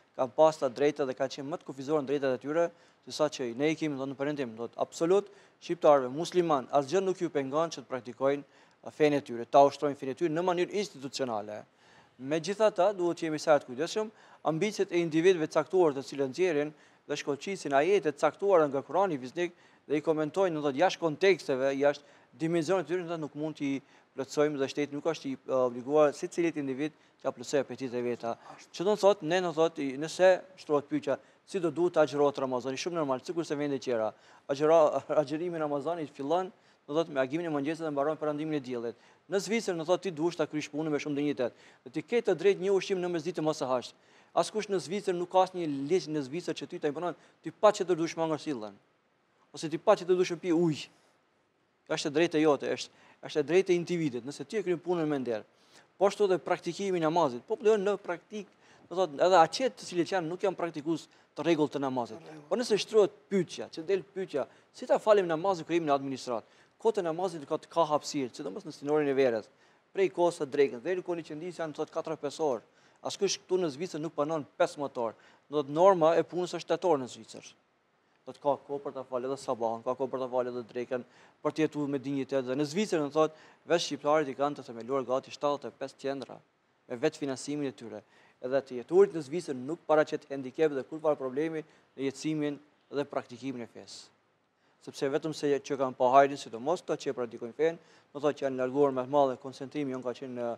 kanë pas ta drejta dhe kanë qenë më të kufizorë në drejtat e tyre, se sa që ne i kemi thënë në perëndim, do të absolut shqiptarëve musliman asgjë nuk ju pengon që të praktikojnë fenë e tyre, ta ushtrojnë fenë e tyre në mënyrë institucionale. Megjithatë, duhet që jemi sa të kujdesshëm, ambicet e individëve të caktuar të cilët nxjerrin dhe shkollqisin ajete të caktuara nga Kurani fisnik dhe i komentojnë në thotë jashtë konteksteve, jashtë dimensionit të tyre, në thotë nuk mund t'i plotësojmë dhe shteti nuk është i obliguar secilit individ që plotësojë apetitet e veta. Që do të thotë, ne në thotë, nëse shtrohet pyetja, si do duhet të agjërohet Ramazani, shumë normal, sikurse vende tjera. Agjërimi i Ramazanit fillon, do thotë me agimin e mëngjesit dhe mbaron perëndimin e diellit. Në Zvicër, në thotë ti duhesh ta krysh punën me shumë dinjitet. Dhe ti ke të drejtë një ushqim në mesditë mos e hash. Askush në Zvicër nuk ka asnjë ligj në Zvicër që ty ta imponon, ti pa që të duhesh mangër sillen. Ose ti pa që të duhesh pi ujë. Është e drejtë jote, është është e drejtë e individit. Nëse ti e kryen punën me nder. Po ashtu edhe praktikimi i namazit. Populli në praktik, do thotë edhe aqet të cilët janë nuk janë praktikues të rregullt të namazit. Po nëse shtrohet pyetja, që del pyetja, si ta falim namazin kur jemi në administrat? Kohët e namazit ka ka hapësirë, sidomos në sinorin e verës. Prej kohës së drekës deri kur qendis janë thotë katër pesë orë. Askush këtu në Zvicër nuk punon pesëmbëdhjetë orë. Do të norma e punës është tetë orë në Zvicër. Do të ka kohë për ta falë edhe sabahun, ka kohë për ta falë edhe drekën, për të jetuar me dinjitet. Dhe në Zvicër në thotë vetë shqiptarët i kanë të themeluar gati shtatëdhjetë e pesë qendra me vetë financimin e tyre. Edhe të jetuarit në Zvicër nuk paraqet handicap dhe kur fare problemi në jetësimin dhe praktikimin e fesë. Sepse vetëm se që kanë pa hajrin, sidomos të që praktikojnë fenë, do thotë që janë larguar me të madhe koncentrimi jonë ka qenë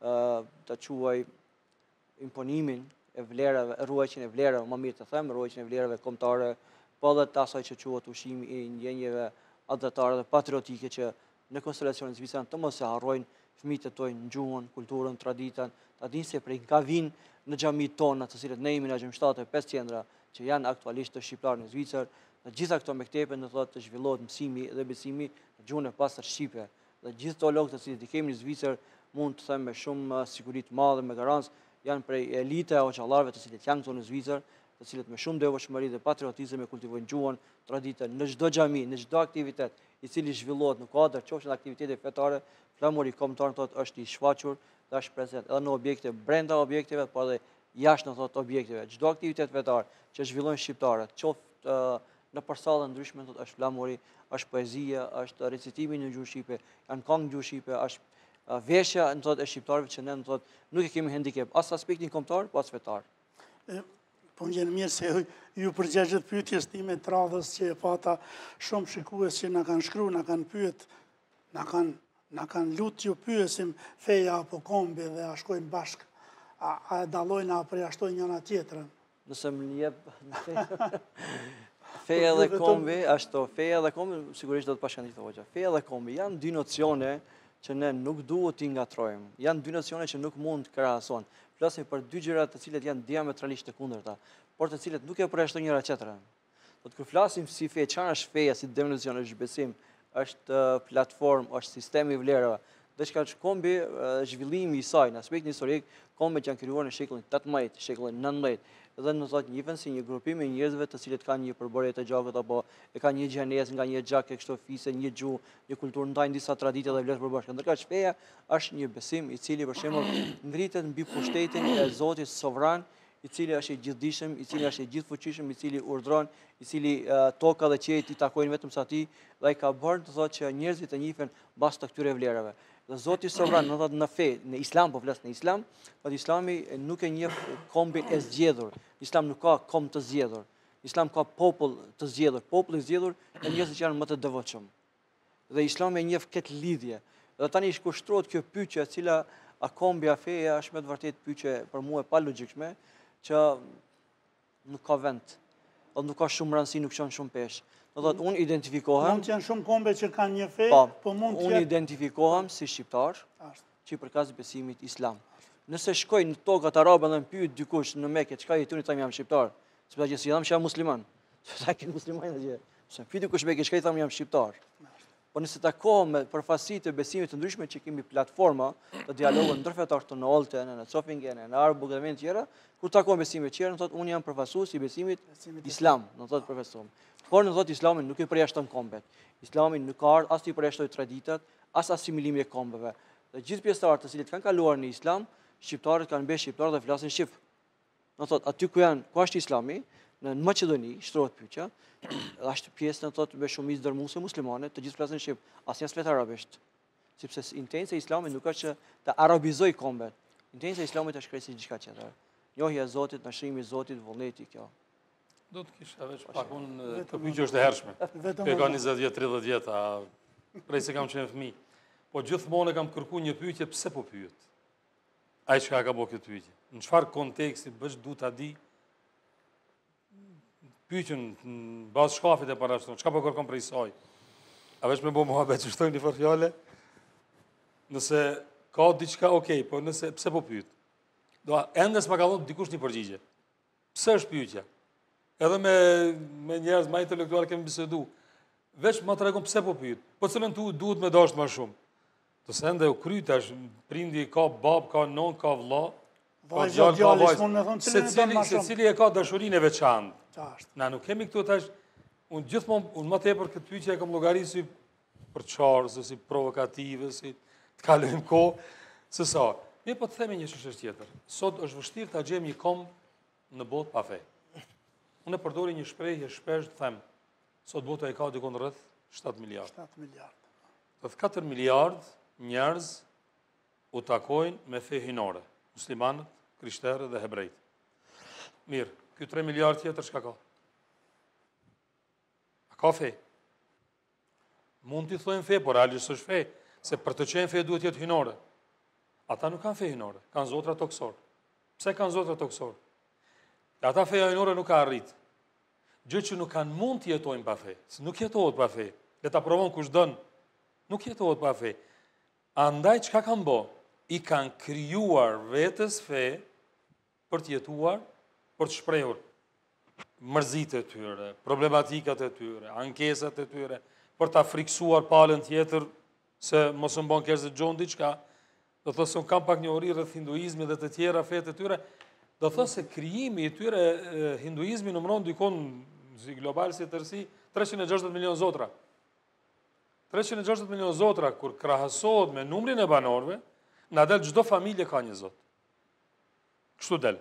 të quaj imponimin e vlerave, ruajtjen e vlerave, më mirë të them, ruajtjen e vlerave kombëtare, po edhe të asaj që quhet ushqimi i ndjenjeve adhetare dhe patriotike që në konstelacionin zvicran të mos e harrojnë fëmijët e tojnë gjuhën, kulturën, traditën, ta dinë se prej nga vinë në xhamit tona, të cilët ne jemi në gjashtë e pesë qendra që janë aktualisht të shqiptarë në Zvicër, në gjitha këto mektepe në thotë të zhvillohet mësimi dhe besimi në gjuhën e pastër shqipe. Dhe gjithë to logë të cilët i kemi në Zvicër mund të them me shumë siguri të madhe, me garancë, janë prej elite e hoxhallarëve të cilët janë këtu në Zvicër, të cilët me shumë devotshmëri dhe patriotizëm e kultivojnë gjuhën, traditën në çdo xhami, në çdo aktivitet i cili zhvillohet në kuadër qofshin aktivitete fetare, flamuri kombëtar thotë është i shfaqur dhe është prezent edhe në objekte brenda objekteve, por edhe jashtë në thotë objekteve. Çdo aktivitet fetar që zhvillojnë shqiptarët, qoftë në përsallë ndryshme thotë është flamuri, është poezia, është recitimi në gjuhë shqipe, janë këngë gjuhë shqipe, është veshja në thotë e shqiptarëve që ne në thotë nuk e kemi handicap as aspektin kombëtar, po as fetar. Po në gjenë mirë se ju përgjegjët pyetjes time të radhës që e pata shumë shikues që na kanë shkru, na kanë pyet, na kanë, na kanë lutë ju pyesim feja apo kombi dhe a shkojnë bashkë, a, a dalojnë a përjashtojnë njëna tjetrën. Nëse më njep feja dhe kombi, ashtu, feja dhe kombi, sigurisht do të pashkëndit të hoxha. Feja dhe kombi janë dy nocione që ne nuk duhet t'i ngatrojmë. Janë dy nocione që nuk mund të krahasohen. Flasim për dy gjëra të cilët janë diametralisht të kundërta, por të cilët nuk e përjashtojnë njëra tjetrën. Do të kur flasim si fe, çfarë është feja, si dimension, është besim, është platformë, është sistemi i vlerave. Dhe çka është kombi, zhvillimi i saj në aspektin historik, kombet janë krijuar në shekullin tetëmbëdhjetë, shekullin nëntëmbëdhjetë. Dhe në thotë njihen si një grupim i njerëzve të cilët kanë një përbërje të gjakut apo e kanë një gjenesë nga një gjak e kështu fise, një gjuhë, një kulturë, ndajnë disa tradite dhe vlerë përbashkëta. Ndërkohë feja është një besim i cili për shembull ngritet mbi pushtetin e Zotit sovran, i cili është i gjithdijshëm, i cili është i gjithfuqishëm, i cili urdhron, i cili uh, toka dhe qiejt i takojnë vetëm sa tij dhe ai ka bërë të thotë që njerëzit të njihen mbas të këtyre vlerave. Dhe Zoti sovran, në thotë në fe, në Islam, po flas në Islam, por Islami nuk e njeh kombin e zgjedhur. Islam nuk ka komb të zgjedhur. Islam ka popull të zgjedhur. Populli i zgjedhur e njerëzit që janë më të devotshëm. Dhe Islami e njeh këtë lidhje. Dhe tani shkushtrohet kjo pyetje, e cila a kombi a feja është me të vërtetë pyetje për mua e pa logjikshme, që nuk ka vend. Do nuk ka shumë rëndësi, nuk qënë shumë pesh. Do thotë unë identifikohem. Mund të janë shumë kombe që kanë një fe, po, po mund të unë identifikohem si shqiptar, që i përkas besimit islam. Nëse shkoj në tokat arabe dhe më pyet dikush në Mekë, çka jetoni tham jam shqiptar, sepse që si jam jam musliman. Sa që musliman atje. Se pyet dikush Mekë, çka i tham jam shqiptar. Po nëse takohem me përfaqësi të besimit të ndryshme që kemi platforma të dialogut ndërfetar të Nolte, në Cofingen, në Arbuk dhe vende tjera, kur takohem besimit të tjera, thotë unë jam përfaqësues i besimit islam, do thotë profesor. Por në thotë Islami nuk i përjashton kombet. Islami nuk ka ardhur as të përjashtoj traditat, as asimilimin e kombeve. Dhe gjithë pjesëtarët të cilët kanë kaluar në Islam, shqiptarët kanë bërë shqiptar dhe flasin shqip. Në thot, aty ku janë, ku është Islami, në Maqedoni, shtrohet pyetja, është pjesë në thot me shumicë dërmuese muslimane, të gjithë flasin shqip, asnjë flet arabisht. Sepse intenca e Islamit nuk është që të arabizoj kombet. Intenca e Islamit është krejtësisht diçka tjetër. Njohja e Zotit, nashrimi i Zotit, vullneti kjo. Do të kisha veç pak unë, kjo pyetje është e hershme. Vetëm Kjo ka njëzet vjet, tridhjetë vjet, a prej se kam qenë fëmijë. Po gjithmonë e kam kërkuar një pyetje, pse po pyet? Ai çka ka bëu këtë pyetje? Në çfarë konteksti bësh du ta di? Pyetën në bazë shkafit e parashton, çka po kërkon prej saj? A veç me bo muhabet që shtojnë një farë fjale? Nëse ka diçka, okej, po nëse pse po pyet? Do ende s'ma ka dhënë dikush një përgjigje. Pse është pyetja? Edhe me me njerëz më intelektual kemi bisedu. Veç ma tregon pse po pyet. Po cilën tu duhet me dashur më shumë. Do se ende u krytash, prindi ka bab, ka non, ka vlla, ka Vajza djalë, ka djalis vajzë. mund me thonë cilën e don më shumë. Secili e ka dashurinë e veçantë. Ç'është. Na nuk kemi këtu tash, unë gjithmonë, unë më tepër këtë pyetje e kam llogarisur si për çarë, si provokative, si të kalojmë kohë, se sa. Ne po të themi një çështje tjetër. Sot është vështirë ta gjejmë një kom në botë pa fe. Unë e përdori një shprehje shpesh të them, sot bota e ka dikon rreth shtatë miliardë. shtatë miliardë. Rreth katër miliardë njerëz u takojnë me fe hinore, muslimanët, krishterët dhe hebrejt. Mirë, ky tre miliardë tjetër çka ka? A ka fe? Mund t'i thojnë fe, por realisht është fe, se për të qenë fe duhet jetë hinore. Ata nuk kanë fe hinore, kanë zotra toksor. Pse kanë zotra toksor? Ata feja hinore nuk ka arrit. Gjë që nuk kanë mund të jetojnë pa fe, se nuk jetohet pa fe. Le ta provon kush don, nuk jetohet pa fe. Andaj çka kanë bë? I kanë krijuar vetes fe për të jetuar, për të shprehur mërzitë e tyre, problematikat e tyre, ankesat e tyre, për ta friksuar palën tjetër se mos u bën keq se gjon diçka. Do thotë se un kam pak një uri rreth hinduizmit dhe të tjera fetë të tyre. Do thotë se krijimi i tyre e, hinduizmi numëron dikon si global si tërësi treqind e gjashtëdhjetë milion zotra. treqind e gjashtëdhjetë milion zotra kur krahasohet me numrin e banorëve, na del çdo familje ka një zot. Kështu del.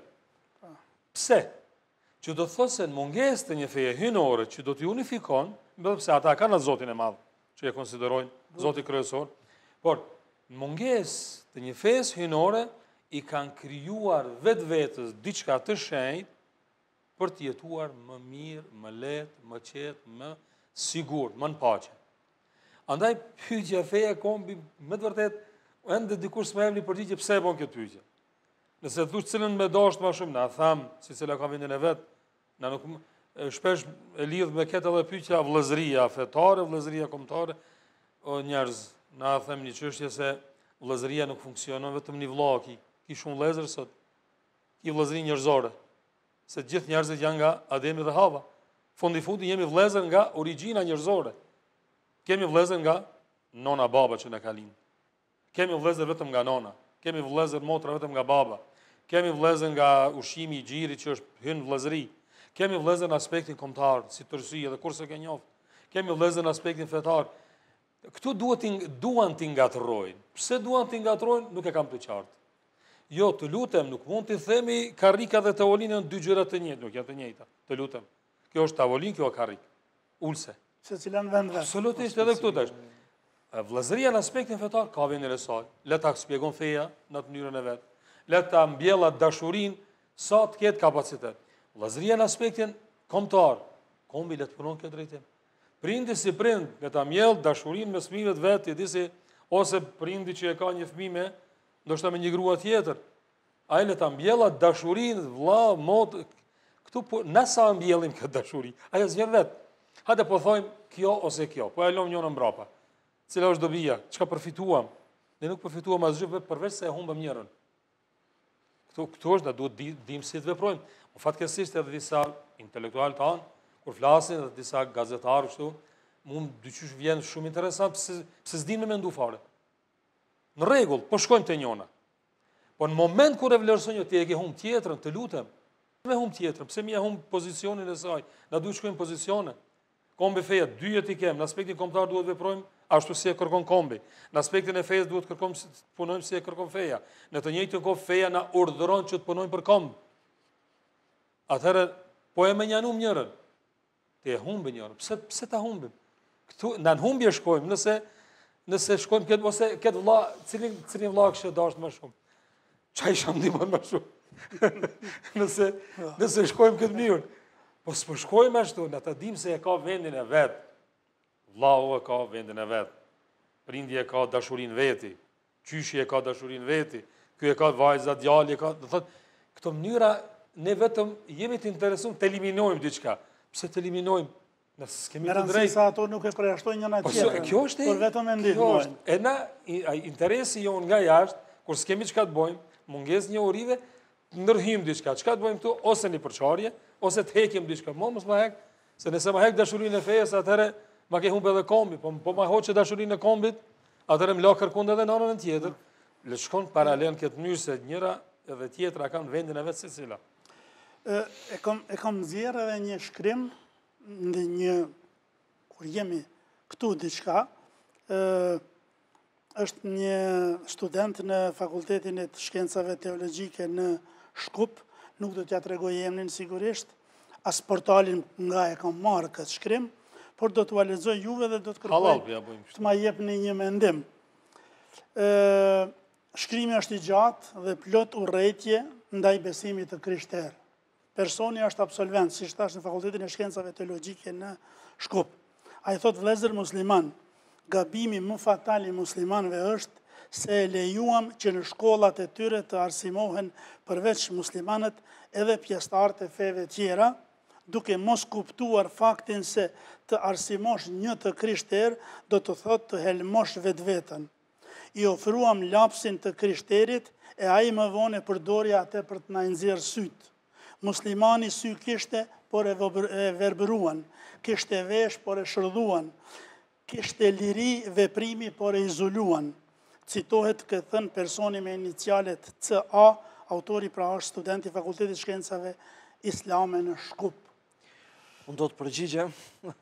Pse? Që do thotë se në mungesë të një feje hynore që do t'i unifikon, mbetëm se ata kanë atë zotin e madh, që e konsiderojnë zoti kryesor, por në mungesë të një fesë hynore i kanë krijuar vetë vetës diçka të shenjtë për të jetuar më mirë, më lehtë, më qetë, më sigurt, më në paqe. Andaj pyetja feja kombi me të vërtetë ende dikush s'më jep një përgjigje pse e bën këtë pyetje. Nëse thosh cilën më dashur më shumë, na tham si cila ka vendin e vet, na nuk shpesh e lidh me këtë edhe pyetja vëllëzëria fetare, vëllëzëria kombëtare, o njerëz, na them një çështje se vëllëzëria nuk funksionon vetëm në vllaki, ki shumë vëllëzër sot, ki vëllëzëri njerëzore, se gjithë njerëzit janë nga Ademi dhe Hava. Fundi fundi jemi vëllëzër nga origjina njerëzore. Kemi vëllëzër nga nona baba që na ka lindë. Kemi vëllëzër vetëm nga nona, kemi vëllëzër motra vetëm nga baba. Kemi vëllëzër nga ushqimi i gjirit që është hyn vëllëzëri. Kemi vëllëzër në aspektin kombëtar, si tërësi edhe kurse ke njoft. Kemi vëllëzër në aspektin fetar. Këtu duhet duan t'i ngatrojnë. Pse duan t'i ngatrojnë, nuk e kam të qartë. Jo, të lutem, nuk mund t'i themi karrika dhe tavolinë në dy gjëra të njëjta, nuk janë të njëjta. Të lutem. Kjo është tavolinë, kjo është karrik. Ulse. Se cilën vend vetë. Absolutisht edhe këtu tash. Vëllëzëria në aspektin fetar ka vendin e saj. Le ta shpjegon feja në atë mënyrën e vet. Le ta mbjella dashurinë sa të ketë kapacitet. Vëllëzëria në aspektin kombëtar, kombi le të punon këtë drejtim. Prindi si prind, le ta mbjell dashurinë mes fëmijëve të vet, i disi ose prindi që e ka një fëmijë me ndoshta me një grua tjetër. Ai le ta mbjella dashurinë vëlla, mot, këtu po na sa mbjellim këtë dashuri. Ajo s'vjen vet. Hajde po thojmë kjo ose kjo, po e lëm njërin mbrapa. Cila është dobia? Çka përfituam? Ne nuk përfituam asgjë përveç se e humbëm njërin. Këtu këtu është na duhet di, dim si të veprojmë. Në fatkeqësisht edhe disa intelektualë tanë kur flasin edhe disa gazetarë kështu, mund dyqysh vjen shumë interesant pse pse s'dinë me mendu fare. Në rregull, po shkojmë te njëna. Po në moment kur e vlerësojnë ti e ke humb tjetrën, të lutem. Me humb tjetrën, pse më humb pozicionin e saj? Na duhet shkojmë pozicione. Kombi feja dyjet i kem, në aspektin kombëtar duhet veprojmë ashtu si e kërkon kombi. Në aspektin e fesë duhet kërkojmë si punojmë si e kërkon feja. Në të njëjtën kohë feja na urdhëron që të punojmë për komb. atëherë po e menjanum njërën, te e humbin njërën, pse, pse ta humbim? Këtu, në në humbje shkojmë, nëse, nëse shkojmë këtë, ose këtë vla, cilin, cilin vla kështë dashtë më shumë, qa isha ndimon më shumë? nëse, nëse shkojmë këtë mënyrë, po s'po shkojmë ashtu, në të dim se e ka vendin e vetë, vlau e ka vendin e vetë, prindi e ka dashurin veti, qyshi e ka dashurin veti, ky e ka vajza, djali e ka, do thotë, këto mënyra, ne vetëm jemi të interesum të eliminojmë diçka. Pse të eliminojmë? Nëse s'kemi Me të rëndësi drejtë. sa ato nuk e përjashtojnë njëna Po tjetrën, kjo është e- por vetëm e Kjo ndihmojnë. është. E na, i- ai interesi jonë nga jashtë, kur s'kemi çka të bëjmë, mungesë njohurive, të ndërhyjmë diçka. Çka të bëjmë këtu? Ose një përçarje, ose të hekim diçka. Mo mos ma hek, se nëse ma hek dashurinë e fejes, atëherë ma ke humbë edhe kombi, po po ma hoqë dashurinë e kombit, atëherë më la kërkund edhe në anën tjetër. Le shkon paralel këtë mënyrë se njëra edhe tjetra kanë vendin e vetë secila. E, e kam, e kam zjerë edhe një shkrim në një, kur jemi këtu diçka, ë, është një student në Fakultetin e të Shkencave Teologjike në Shkup, nuk do t'ja tregoj emrin sigurisht, as portalin nga e kam marrë këtë shkrim, por do t'ua lexoj juve dhe do të Halal, kërkoj ja bëjmë kështu. të ma jepni një mendim. Ë, shkrimi është i gjatë dhe plot urrëtie ndaj besimit të krishterë. Personi është absolvent, si shtash në Fakultetin e Shkencave Teologjike në Shkup. A i thot vëllezër musliman, gabimi më fatal i muslimanëve është se e lejuam që në shkollat e tyre të arsimohen përveç muslimanët edhe pjesëtarët e feve tjera, duke mos kuptuar faktin se të arsimosh një të krishter do të thot të helmosh vetë vetën. I ofruam lapsin të krishterit e a i më vonë e përdori atë për të na nxjerrë sytë. Muslimani sy kishte, por e verbëruan, kishte vesh, por e shërdhuan, kishte liri veprimi, por e izoluan. Citohet këtë thënë personi me inicialet C A, autori pra është studenti Fakultetit Shkencave Islame në Shkup. Unë do të përgjigjem,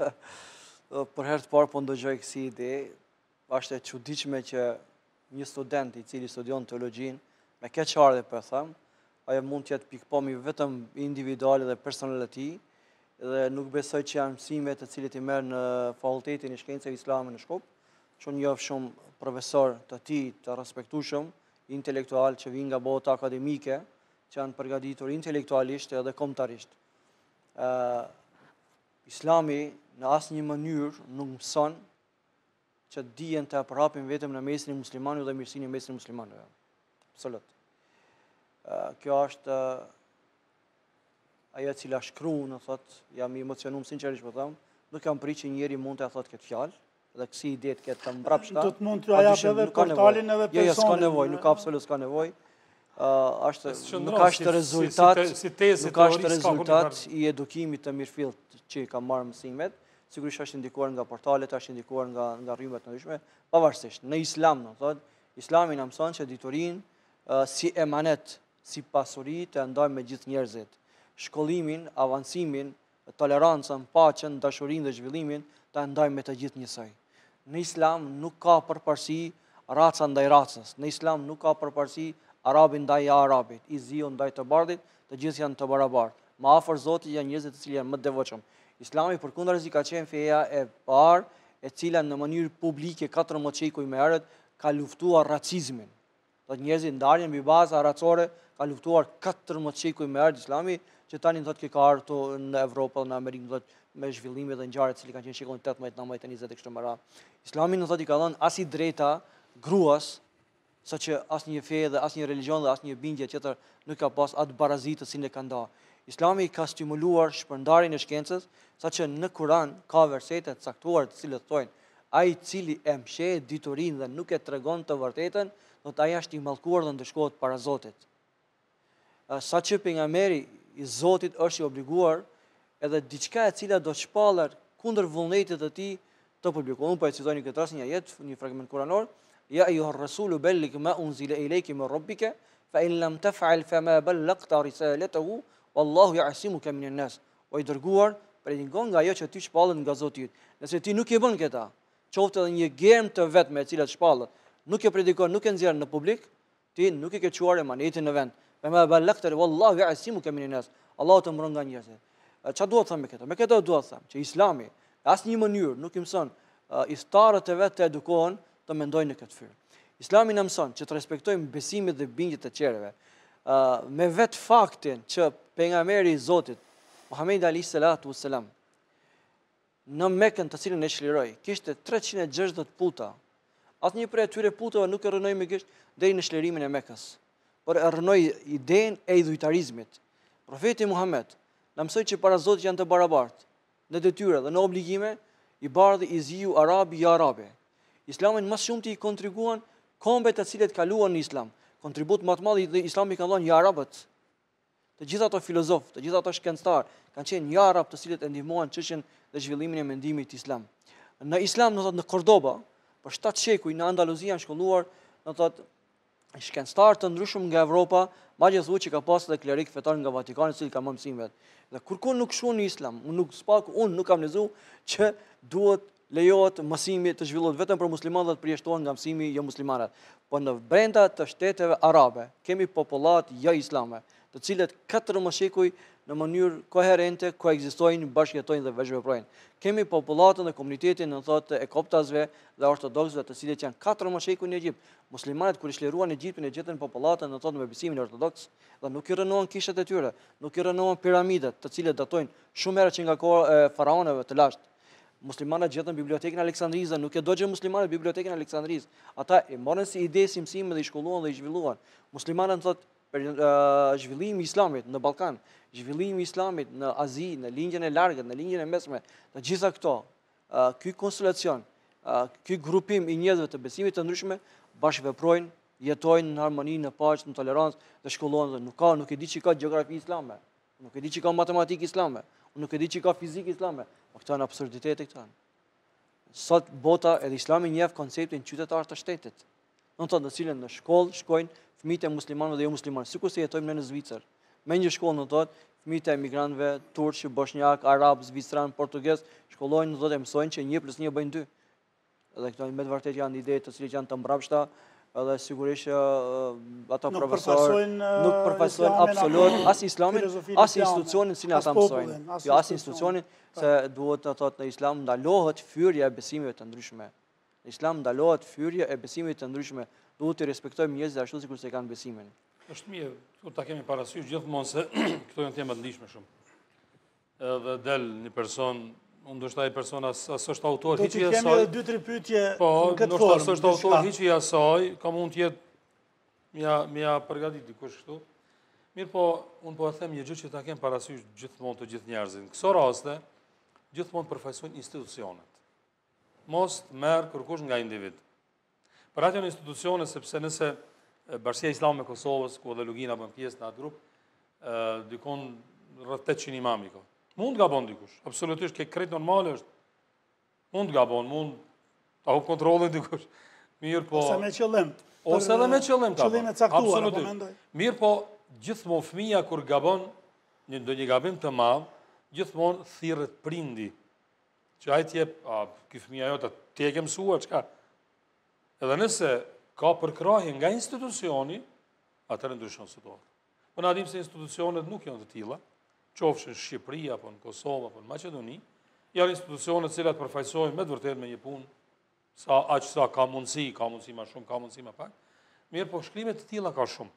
për herë të parë po ndëgjoj kësi ide, është e çuditshme që një student i cili studion teologjin, me keqardhje për thëmë, ajo mund të jetë pikpami vetëm individuale dhe personale të tij, dhe nuk besoj që janë mësime të cilit i merr në Fakultetin e Shkencave Islame në Shkup, që unë njoh shumë profesor të tij të respektueshëm, intelektual që vijnë nga bota akademike, që janë përgatitur intelektualisht edhe kombëtarisht. Ë Islami në asnjë mënyrë nuk mëson që dijen të apërhapin vetëm në mesin e muslimanëve dhe mirësinë në mesin e muslimanëve. Absolut. Kjo është ajo cila shkruan, në thot, jam i emocionuar sinqerisht po them, nuk kam prit që njëri mund të thot këtë fjalë, dhe kësi ide të ketë të mbrapshta. Do të mund t'ju jap edhe portalin edhe personin. Jo, jo, s'ka nevojë, nuk ka absolut s'ka nevojë. Është nuk është rezultat, nuk është rezultat i edukimit të mirëfillt që i ka marrë mësimet, sigurisht është ndikuar nga portalet, është ndikuar nga nga rrymat të ndryshme, pavarësisht. Në Islam, do thotë, Islami na mëson që diturinë si emanet, si pasuri të ndajmë me gjithë njerëzit. Shkollimin, avancimin, tolerancën, paqen, dashurinë dhe zhvillimin të ndajmë me të gjithë njësoj. Në Islam nuk ka përparësi raca ndaj racës. Në Islam nuk ka përparësi arabin ndaj arabit, i ziu ndaj të bardhit, të gjithë janë të barabartë. Më afër Zotit janë njerëzit të cilë janë më të devotshëm. Islami përkundazi ka qenë feja e parë e cila në mënyrë publike katërmbëdhjetë shekuj më herët ka luftuar racizmin. Do të njerëzit ndarjen mbi baza racore ka luftuar katërmbëdhjetë shekuj më herët Islami, që tani thotë që ka ardhur në Evropë dhe në Amerikë, thotë me zhvillime dhe ngjarje të cilat kanë qenë shekullin tetëmbëdhjetë, nëntëmbëdhjetë, njëzet e kështu me radhë. Islami në thotë i ka dhënë as i drejta gruas, saqë asnjë fe dhe asnjë religjion dhe asnjë bindje tjetër nuk ka pas atë barazitë si ne ka nda. Islami ka stimuluar shpërndarjen e shkencës, saqë në Kur'an ka versete të caktuara të cilët thonë ai i cili e msheh diturinë dhe nuk e tregon të vërtetën, do të ai është i mallkuar dhe ndeshkohet para Zotit. Saqë pejgamberi i Zotit është i obliguar edhe diçka e cila do të shpallet kundër vullnetit të tij të publikohet. Unë po e citoj në këtë rast një ajet, një fragment kuranor, ja ayyuha ar-rasulu balligh ma unzila ilayka min rabbika fa in lam taf'al fama ballaghta risalatahu wallahu ya'simuka min an-nas. O i dërguar, predikon nga ajo që ti shpallet nga Zoti yt. Nëse ti nuk e bën këta, qoftë edhe një germ të vetme e cila shpallet, nuk e predikon, nuk e nxjerr në publik, ti nuk e ke çuar emanetin në vend. Fama ballaghta wallahu ya'simuka min an-nas. Allahu të mbron nga njerëzit. Ç'a dua të them me këtë? Me këtë dua të them që Islami asnjë mënyrë nuk i mëson iftarët e vet të edukohen të mendojnë në këtë fyrë. Islami na mëson që të respektojmë besimet dhe bindjet e tjerëve. Me vetë faktin që pejgamberi i Zotit Muhamedi alayhi salatu wassalam në Mekën të cilën e çliroi, kishte treqind e gjashtëdhjetë puta. Asnjë prej atyre putave nuk e rënoi me gisht deri në çlirimin e Mekës, por e rënoi idenë e idhujtarizmit. Profeti Muhammed na mësoi që para Zotit janë të barabartë në detyra dhe në obligime, i bardhë i ziu arabi ja arabe. Islamin më shumë i kontribuan kombet të cilet kaluan në Islam. Kontribut më të madh i Islami ka dhënë ja arabët. Të gjithë ato filozofë, të gjithë ato shkencëtar kanë qenë ja arab të cilët e ndihmuan çështjen dhe zhvillimin e mendimit islam. Në Islam, do thotë në Kordoba, për shtatë shekuj në Andaluzi janë shkolluar, do thotë shkencëtar të ndryshëm nga Evropa, madje thuhet që ka pasur edhe klerik fetar nga Vatikani, i cili ka marrë mësimet. Dhe kur kur nuk shkon në Islam, unë nuk spak, unë nuk kam lexuar që duhet lejohet mësimi të zhvillohet vetëm për muslimanët dhe të përjashtohen nga mësimi jo muslimanët. Po në brenda të shteteve arabe kemi popullat jo islame, të cilët katërmbëdhjet shekuj në mënyrë koherente koekzistojnë, bashkëjetojnë dhe vëzhgojnë. Kemi popullatën dhe komunitetin në thotë e koptasve dhe ortodoksëve, të cilët janë katërmbëdhjet shekuj në Egjipt. Muslimanët kur i çliruan Egjiptin e gjetën popullatën në thotë me besimin ortodoks dhe nuk i rënuan kishët e tyre, nuk i rënuan piramidet, të cilët datojnë shumë herë që nga koha e faraonëve të lashtë. Muslimanët gjetën bibliotekën Aleksandrisë, nuk e dogje muslimanët bibliotekën Aleksandrisë. Ata e morën si ide, si mësim dhe i shkolluan dhe i zhvilluan. Muslimanët thotë për uh, zhvillimi i Islamit në Ballkan, zhvillimi i Islamit në Azi, në lindjen e largët, në lindjen e mesme, të gjitha këto, uh, ky konstelacion, uh, ky grupim i njerëzve të besimit të ndryshme bashkëveprojnë, jetojnë në harmoni, në paqe, në tolerancë dhe shkollohen dhe nuk ka, nuk e di që ka gjeografi islame, nuk e di që ka matematikë islame, nuk e di që ka fizikë islame, po këto janë absurditete këto. Sot bota edhe Islami njeh konceptin qytetar të shtetit. Do të thotë në cilën në shkollë shkojnë fëmijët e muslimanëve dhe jo muslimanë, sikur se jetojmë ne në Zvicër. Me një shkollë, do të thotë, fëmijët e emigrantëve turq, bosnjak, arab, zvicran, portugez, shkollojnë, do të mësojnë që një plus një bëjnë dy. Edhe këto me të vërtetë janë ide të cilat janë të mbrapshta, edhe sigurisht ata profesorë nuk përfaqësojnë absolut as islamin, as institucionin që ata mësojnë. Jo, as institucionin, se duhet të thotë në Islam ndalohet fyrja e besimeve të ndryshme. Në Islam ndalohet fyrja e besimeve të ndryshme. Duhet të respektojmë njerëzit ashtu sikur se kanë besimin. Është mirë, kur ta kemi parasysh gjithmonë se këto janë tema të ndryshme shumë. Edhe del një person, unë ndoshta ai person as është autor hiç i asaj. Do të kemi edhe dy tre pyetje në këtë formë. Po, ndoshta është autor hiç i asaj, ka mund të jetë mja mja përgatit dikush këtu. Mirë, po unë po e them një gjë që ta kem parasysh gjithmonë të gjithë njerëzit. Në këto raste gjithmonë përfaqësojnë institucionet. Mos merr kërkush nga individ. Për atë janë institucione, sepse nëse Bashkia Islame e Kosovës, ku edhe Lugina bën pjesë në atë grup, dikon rreth tetëqind imami ka. Mund gabon dikush, absolutisht, ke krejt normal është. Mund gabon, mund ta hup kontrollin dikush. Mirë, po ose me qëllim. Ose edhe me qëllim ka. Qëllime caktuar, apo mendoj. Mirë, po gjithmonë fëmia kur gabon një ndonjë gabim të madh, gjithmonë thirret prindi. Që ai të jep, a ky fëmia jote ti e ke mësuar çka? Edhe nëse ka përkrahje nga institucioni, atëherë ndryshon situata. Po na dim se institucionet nuk janë të tilla, qofshin në Shqipëri apo në Kosovë apo në Maqedoni, janë institucione të cilat përfaqësojnë me të vërtetë me një punë, sa aq sa ka mundësi, ka mundësi më shumë, ka mundësi më pak. Mirë, po shkrime të tilla ka shumë.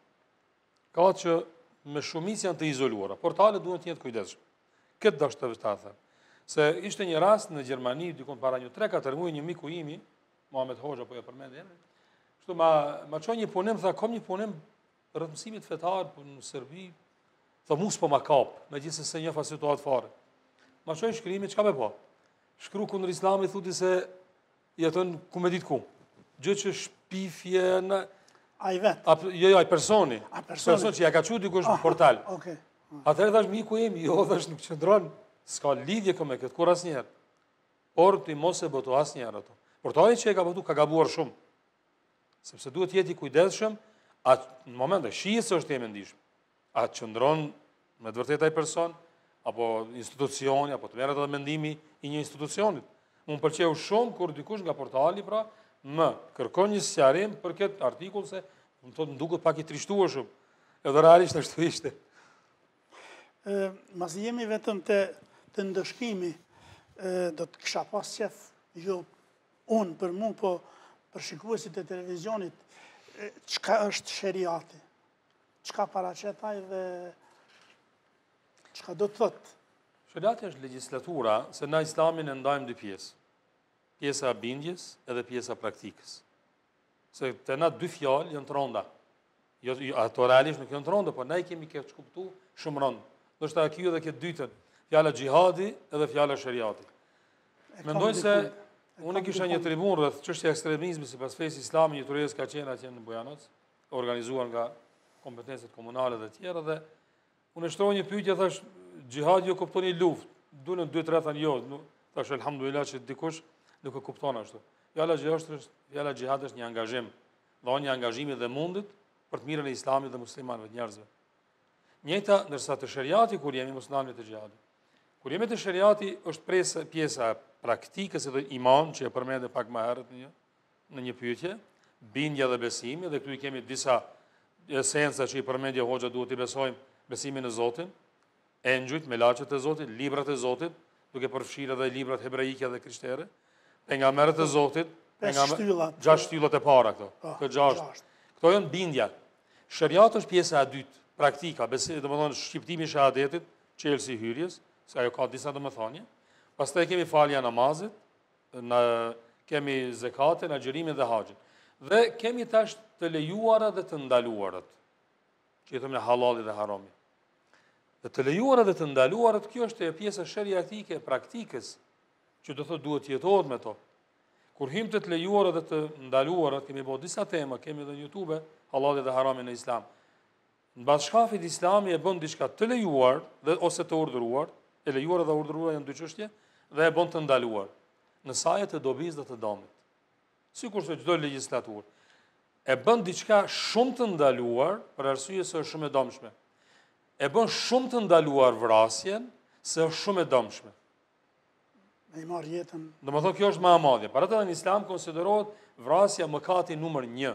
Ka që me shumicë janë të izoluara. Portalet duhen të jetë kujdesshme. Këtë dashur të them. Se ishte një rast në Gjermani diku para një tre katër muaj një miku imi, Muhamet Hoxha po e përmend emrin. Kështu ma ma çon një punim, tha kam një punim rreth mësimit fetar po në Serbi. Tha mus po ma kap, megjithëse se një fa situatë fare. Ma çon shkrimi çka më po. Shkru kundër Islamit thotë se jeton ku me ditë ku. Gjë që shpifje në ai vet. Jo, jo, ai personi. A personi. Person që ja ka çuar dikush në portal. Okej. Atëherë thash miku im, jo, thash nuk qëndron, s'ka lidhje kë me këtë kur asnjëherë. Por ti mos e boto asnjëherë ato. Portali që e ka botu ka gabuar shumë. Sepse duhet jeti kujdesshëm, atë në moment e shihet se është e mendishëm. A qëndron me të vërtetë ai person apo institucioni apo të merret edhe mendimi i një institucionit. Unë pëlqeu shumë kur dikush nga portali pra më kërkon një sqarim për këtë artikull se më thotë duket pak i trishtuar shumë. Edhe realisht ashtu ishte. Mas jemi vetëm të, të ndëshkimi, do të kisha pas qef, jo unë për mu, po për shikuesit e televizionit, çka është sheriati, çka paraqetaj dhe çka do të thotë. Sheriati është legjislatura, se na islamin e ndajmë dy pjesë. Pjesa bindjes edhe pjesa praktikës. Se të na dy fjalë janë të rënda. Jo, ato realisht nuk janë të rënda, por ne i kemi këtë kuptu shumë rëndë. Do shta kjo edhe këtë dytën, fjala gjihadi edhe fjala sheriati. Mendoj se unë kisha një tribun rreth çështja e ekstremizmit sipas fesë islami, një turist ka qenë atje në Bujanoc, organizuar nga kompetencët komunale dhe tjera dhe unë shtroj një pyetje, thash gjihadi jo kupton një luftë. Dunë dy tre thanë jo, thash elhamdulillah që dikush nuk e kupton ashtu. Fjala gjihad është fjala gjihad është një angazhim, dhënia e angazhimit dhe mundit për të mirën e islamit dhe muslimanëve të njerëzve. Njëjta ndërsa të sheriati kur jemi muslimanë të gjihadit. Kur jemi të sheriati është presë pjesa praktikës edhe iman që e përmendë pak më herët në një, në një pyetje, bindja dhe besimi dhe këtu i kemi disa esenca që i përmendje hoxha duhet i besojmë besimin në Zotin, engjujt, melaçet e Zotit, librat e Zotit, duke përfshirë edhe librat hebraike dhe krishtere, pejgamberët e Zotit, Peshtyllat. gjashtë shtyllat e para këto, këto gjashtë. Këto janë bindja. Sheriati është pjesa e dytë, praktika, besim, domethënë shqiptimi i shahadetit, çelësi i hyrjes, se ajo ka disa domethënie. Pastaj kemi falja e namazit, në kemi zekatin, agjërimin dhe haxhin. Dhe kemi tash të lejuara dhe të ndaluarat, që i thonë halali dhe harami. Dhe të lejuara dhe të ndaluarat, kjo është e pjesa sheriatike e praktikës, që do thotë duhet jetohet me to. Kur him të të lejuara dhe të ndaluarat, kemi bërë disa tema, kemi edhe në YouTube, halali dhe harami në islam. Në bas shkafit islami e bën diçka të lejuar dhe ose të urdhëruar, e lejuar dhe urdhëruar janë dy çështje, dhe e bën të ndaluar, në saje të dobis dhe të dëmit. Sikur se çdo legjislaturë e bën diçka shumë të ndaluar për arsye se është shumë e dëmshme. E bën shumë të ndaluar vrasjen se është shumë e dëmshme. Me i marrë jetën. Do më thonë kjo është më e madhe. Para të në islam konsiderohet vrasja mëkati numër një.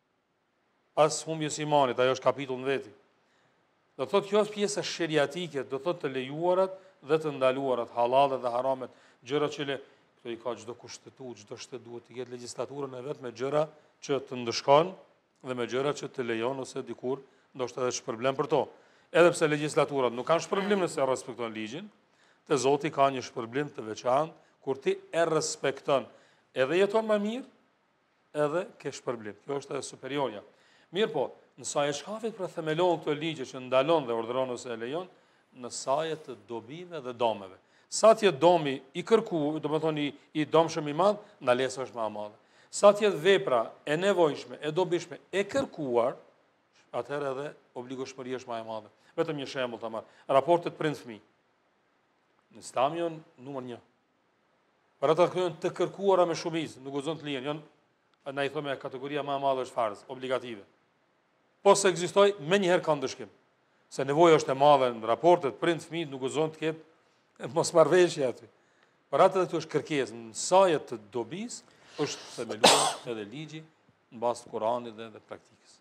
Pas humbjes imanit, ajo është kapitull në veti. Do thotë kjo është pjesa sheriatike, do thotë të lejuarat dhe të ndaluarat, halalet dhe haramet, gjëra që le, këto i ka çdo kushtetu, çdo shtet duhet të ketë legjislaturën e vet me gjëra që të ndëshkon dhe me gjëra që të lejon ose dikur ndoshta edhe shpërblen për to. Edhe pse legjislaturat nuk kanë shpërblim nëse respekton ligjin, te Zoti ka një shpërblim të veçantë kur ti e respekton, edhe jeton më mirë, edhe ke shpërblim. Kjo është edhe superiorja. Mirë po, në sa e shkafit për themelon këto ligje që ndalon dhe urdhëron ose e lejon, në saje të dobive dhe domeve. Sa tjetë domi i kërku, do më thoni i domshëm i madh, ndalesa është më e madhe. Sa tjetë vepra e nevojshme, e dobishme, e kërkuar, atëherë edhe obligueshmëria është më e madhe. Vetëm një shembull ta marr. Raportet prind-fëmijë. Në Islam janë numër një. Për ata që janë të kërkuara me shumicë, nuk guxon të lihen, janë na i thonë kategoria më e madhe është farz, obligative. Po se ekzistoj, më njëherë ka ndëshkim. Se nevoja është e madhe në raportet prind-fëmijë, nuk guxon të ketë mosmarrveshje aty. Për atë këtu është kërkesë, në saje të dobis është themeluar edhe ligji në bazë të Kuranit dhe, dhe praktikës.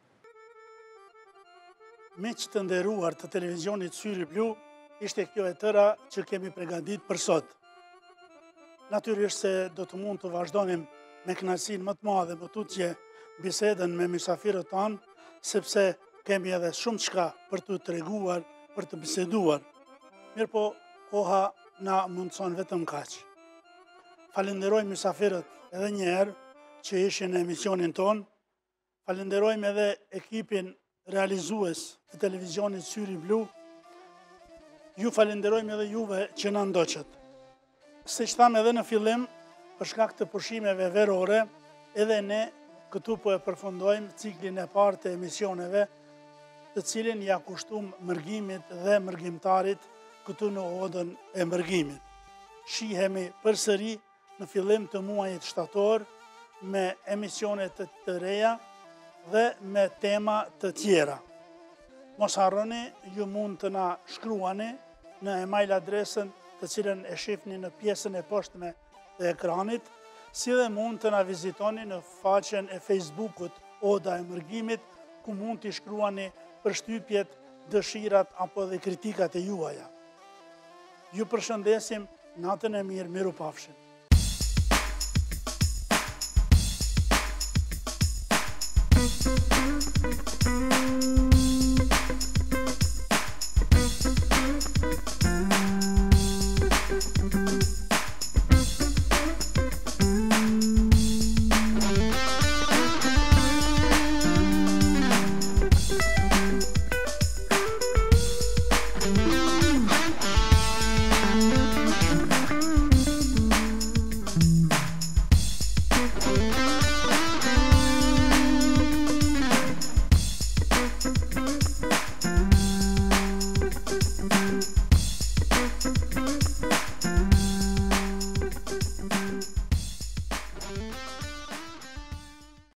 Miq të nderuar të televizionit Syri Blu, ishte kjo e tëra që kemi përgatit për sot. Natyrisht se do të mund të vazhdonim me kënaqësinë më të madhe më tutje bisedën me mysafirët tanë, sepse kemi edhe shumë çka për të treguar, për të biseduar. Mirë po, koha na mundson vetëm kaq. Falenderojmë mysafirët edhe një herë që ishin në emisionin ton. Falenderojmë edhe ekipin realizues të televizionit Syri Blu. Ju falenderojmë edhe juve që na ndoqët. Siç tham edhe në fillim, për shkak të pushimeve verore, edhe ne këtu po e përfundojmë ciklin e parë të emisioneve, të cilin ja kushtum mërgimit dhe mërgjimtarit këtu në odën e mërgimit. Shihemi përsëri në fillim të muajit shtator me emisionet të reja dhe me tema të tjera. Mos harroni, ju mund të na shkruani në email adresën të cilën e shihni në pjesën e poshtme të ekranit, si dhe mund të na vizitoni në faqen e Facebookut Oda e Mërgimit, ku mund të shkruani përshtypjet dëshirat apo dhe kritikat e juaja. Ju përshëndesim, natën e mirë, miru pafshim. Thank you.